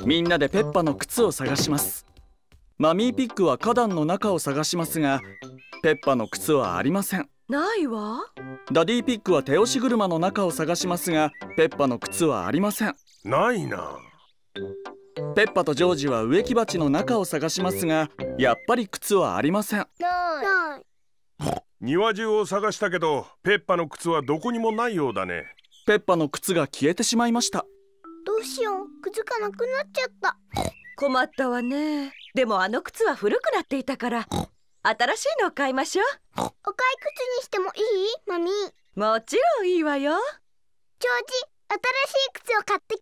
Speaker 2: みんなでペッパの靴を探します。マミーピッグは花壇の中を探しますが、ペッパの靴はありません。
Speaker 4: ないわ。
Speaker 2: ダディピッグは手押し車の中を探しますが、ペッパの靴はありません。
Speaker 3: ないな。
Speaker 2: ペッパとジョージは植木鉢の中を探しますが、やっぱり靴はありません。
Speaker 1: ない。
Speaker 3: 庭中を探したけどペッパの靴はどこにもないようだね。
Speaker 2: ペッパの靴が消えてしまいました。
Speaker 1: どうしよう、靴がなくなっちゃった。
Speaker 4: 困ったわね。でもあの靴は古くなっていたから新しいのを買いましょう。
Speaker 1: 赤い靴にしてもいい？マミー。
Speaker 4: もちろんいいわよ。
Speaker 1: ジョージ、新しい靴を買ってく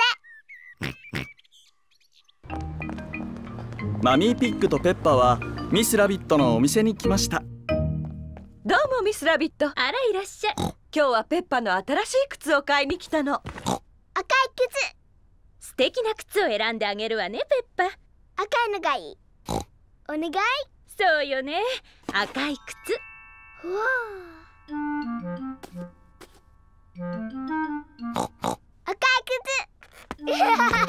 Speaker 1: れるって。
Speaker 2: マミーピッグとペッパはミスラビットのお店に来ました。
Speaker 4: どうもミスラビット。
Speaker 5: あら、いらっしゃい。
Speaker 4: 今日はペッパの新しい靴を買いに来たの。
Speaker 1: 赤い靴。
Speaker 5: 素敵な靴を選んであげるわね、ペッパ。
Speaker 1: 赤いのがいい。お願い。
Speaker 5: そうよね、赤い靴。
Speaker 1: うわあ。赤い靴。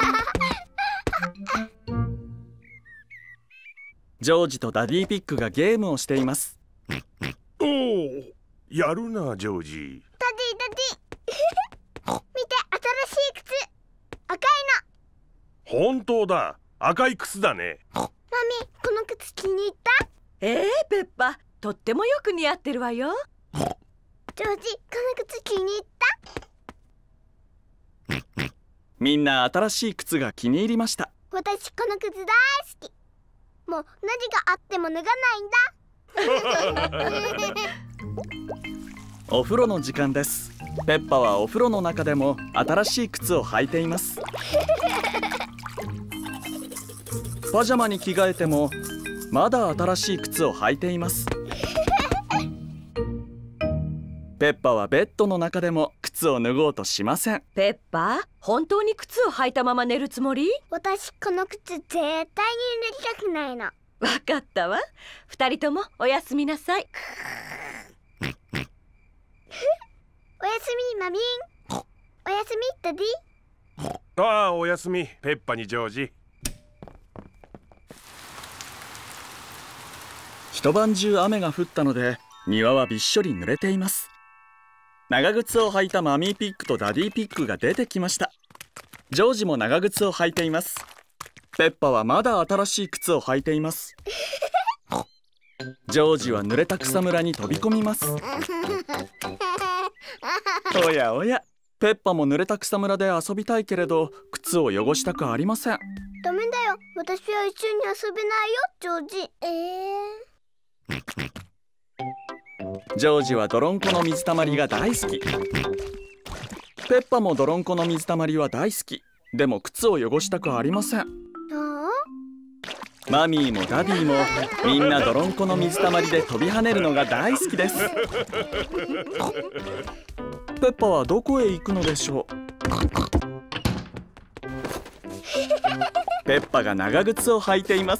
Speaker 2: ジョージとダディピッグがゲームをしています。
Speaker 3: おお、やるなジョージ。
Speaker 1: ダディダディ。見て、新しい靴。赤い
Speaker 3: の。本当だ、赤い靴だね。
Speaker 1: の。マミ、この靴気に入った？
Speaker 4: えー、ペッパ、とってもよく似合ってるわよ。
Speaker 1: ジョージ、この靴気に入った？
Speaker 2: みんな新しい靴が気に入りました。
Speaker 1: 私この靴大好き。もう何があっても脱がないんだ。
Speaker 2: お風呂の時間です。ペッパはお風呂の中でも新しい靴を履いています。パジャマに着替えてもまだ新しい靴を履いています。ペッパはベッドの中でも靴を脱ごうとしません。
Speaker 4: ペッパ、本当に靴を履いたまま寝るつもり？
Speaker 1: 私この靴絶対に脱ぎたくないの。
Speaker 4: わかったわ。二人ともおやすみなさい。
Speaker 1: おやすみマミン。おやすみダディ。
Speaker 3: ああ、おやすみペッパにジョージ。
Speaker 2: 一晩中雨が降ったので庭はびっしょり濡れています。長靴を履いたマミーピッグとダディピッグが出てきました。ジョージも長靴を履いています。ペッパはまだ新しい靴を履いています。ジョージは濡れた草むらに飛び込みます。おやおや、ペッパも濡れた草むらで遊びたいけれど靴を汚したくありません。
Speaker 1: ダメだよ、私は一緒に遊べないよジョージ。えー
Speaker 2: ジョージは泥んこの水たまりが大好き。ペッパも泥んこの水たまりは大好き。でも靴を汚したくありません。マミーもダディもみんな泥んこの水たまりで飛び跳ねるのが大好きです。ペッパはどこへ行くのでしょう。ペッパが長靴を履いています。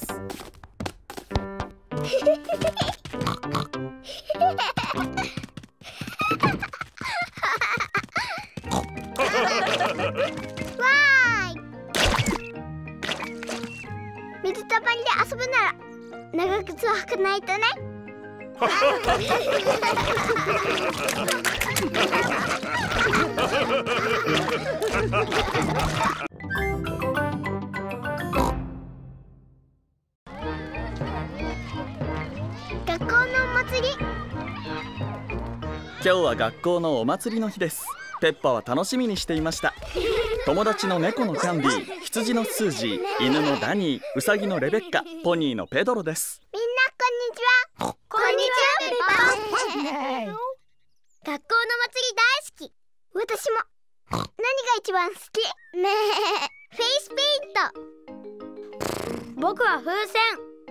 Speaker 1: 水たまりで遊ぶなら長靴を履かないとね。学校のお祭り。
Speaker 2: 今日は学校のお祭りの日です。ペッパは楽しみにしていました。友達の猫のキャンディー、羊のスージー、犬のダニー、ウサギのレベッカ、ポニーのペドロです。
Speaker 1: みんなこんにちは。こんにちは、ペッパ。学校の祭り大好き。私も。何が一番好き？ねえ、フェイスペイント。僕は風船。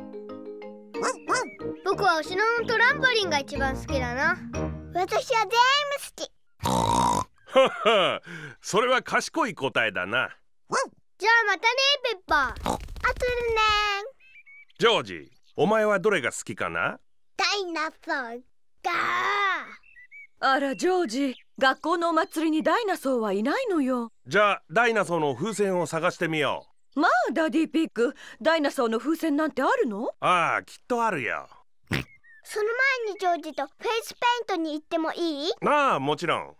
Speaker 1: 僕はお城のトランポリンが一番好きだな。私は全部好き。
Speaker 3: はは、それは賢い答えだな。
Speaker 1: じゃあまたね、ペッパ。あとでね。
Speaker 3: ジョージ、お前はどれが好きかな？
Speaker 1: ダイナソーが。
Speaker 4: あらジョージ、学校のお祭りにダイナソーはいないのよ。
Speaker 3: じゃあダイナソーの風船を探してみよ
Speaker 4: まあダディピッグ、ダイナソーの風船なんてあるの？
Speaker 3: ああ、きっとあるよ。
Speaker 1: その前にジョージとフェイスペイントに行ってもいい？
Speaker 3: ああ、もちろん。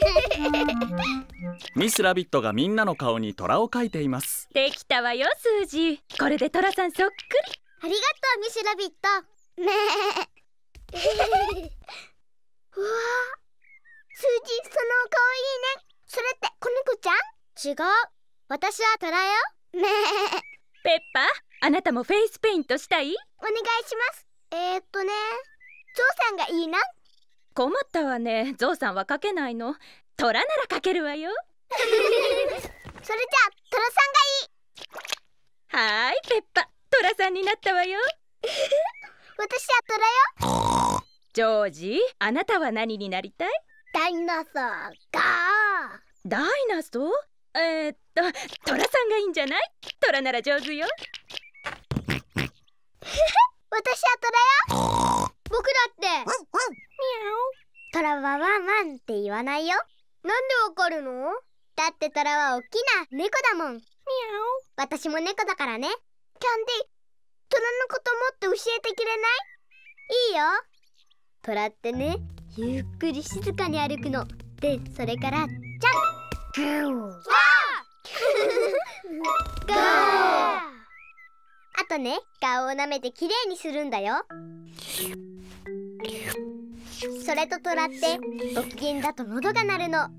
Speaker 2: ミスラビットがみんなの顔に虎を描いています。
Speaker 5: できたわよスージー。これでトラさんそっくり。
Speaker 1: ありがとうミスラビット。ねえ。 うわー、数字、その顔いいね。それって子猫ちゃん？違う、私はトラよ。ねえ。
Speaker 4: ペッパ、あなたもフェイスペイントしたい？
Speaker 1: お願いします。えー、っとね、ゾウさんがいいな。
Speaker 4: 困ったわね、ゾウさんは描けないの。トラなら描けるわよ。
Speaker 1: それじゃあトラさんがいい。
Speaker 4: はーい、ペッパ、トラさんになったわよ。
Speaker 1: 私はトラよ。
Speaker 4: ジョージ、あなたは何になりたい？
Speaker 1: ダイナソー。ガー。
Speaker 4: ダイナソー？えー、っとトラさんがいいんじゃない？トラなら上手よ。
Speaker 1: 私はトラよ。僕だって。ミャオ。トラはワンワンって言わないよ。なんでわかるの？だってトラは大きな猫だもん。ミャオ。私も猫だからね。キャンディ、トラのこともっと教えてくれない？いいよ。トラってね、ゆっくり静かに歩くの。で、それからジャンプ。ゴー。ゴー。あとね、顔を舐めてきれいにするんだよ。それとトラってご機嫌だと喉が鳴るの。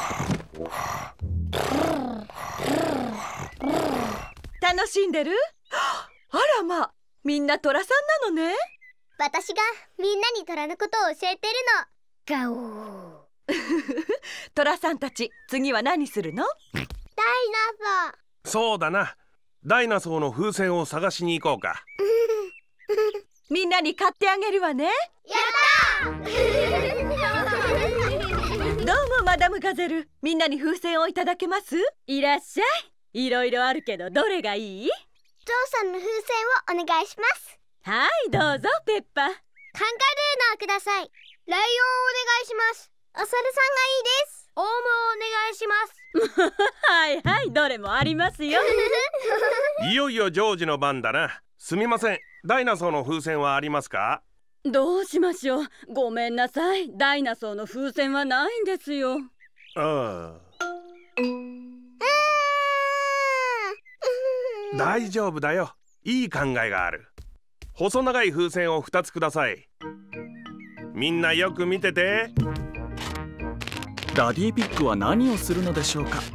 Speaker 4: 楽しんでる？あらまあ、みんなトラさんなのね。
Speaker 1: 私がみんなにトラのことを教えてるの。ガオー。
Speaker 4: トラさんたち、次は何するの？
Speaker 1: ダイナソー。
Speaker 3: そうだな、ダイナソーの風船を探しに行こうか。
Speaker 4: みんなに買ってあげるわね。
Speaker 1: やったー。
Speaker 4: どうもマダムガゼル、みんなに風船をいただけます？いらっしゃい。いろいろあるけどどれがいい？
Speaker 1: ゾウさんの風船をお願いします。
Speaker 4: はい、どうぞペッパ。
Speaker 1: カンガルーのをください。ライオンをお願いします。お猿さんがいいです。オウムをお願いします。
Speaker 4: はいはい、どれもありますよ。
Speaker 3: いよいよジョージの番だな。すみません、ダイナソーの風船はありますか？
Speaker 4: どうしましょう。ごめんなさい、ダイナソーの風船はないんですよ。
Speaker 3: ああ、大丈夫だよ。いい考えがある。細長い風船をふたつください。みんなよく見てて。
Speaker 2: ダディピッグは何をするのでしょうか？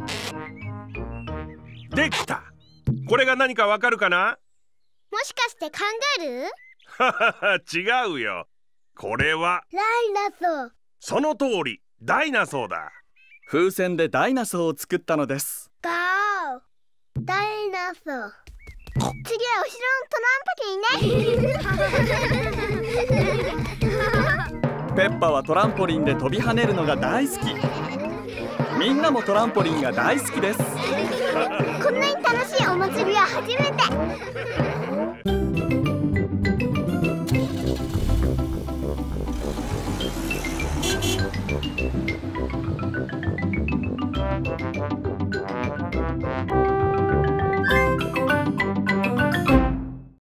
Speaker 3: できた。これが何かわかるかな？
Speaker 1: もしかしてカンガルー？
Speaker 3: ははは、違うよ。これは
Speaker 1: ダイナソー。
Speaker 3: その通り、ダイナソーだ。
Speaker 2: 風船でダイナソーを作ったのです。
Speaker 1: ガー。ダイナソー。次は後ろのトランポリンね。
Speaker 2: ペッパはトランポリンで飛び跳ねるのが大好き。みんなもトランポリンが大好きです。
Speaker 1: こんなに楽しいお祭りは初めて。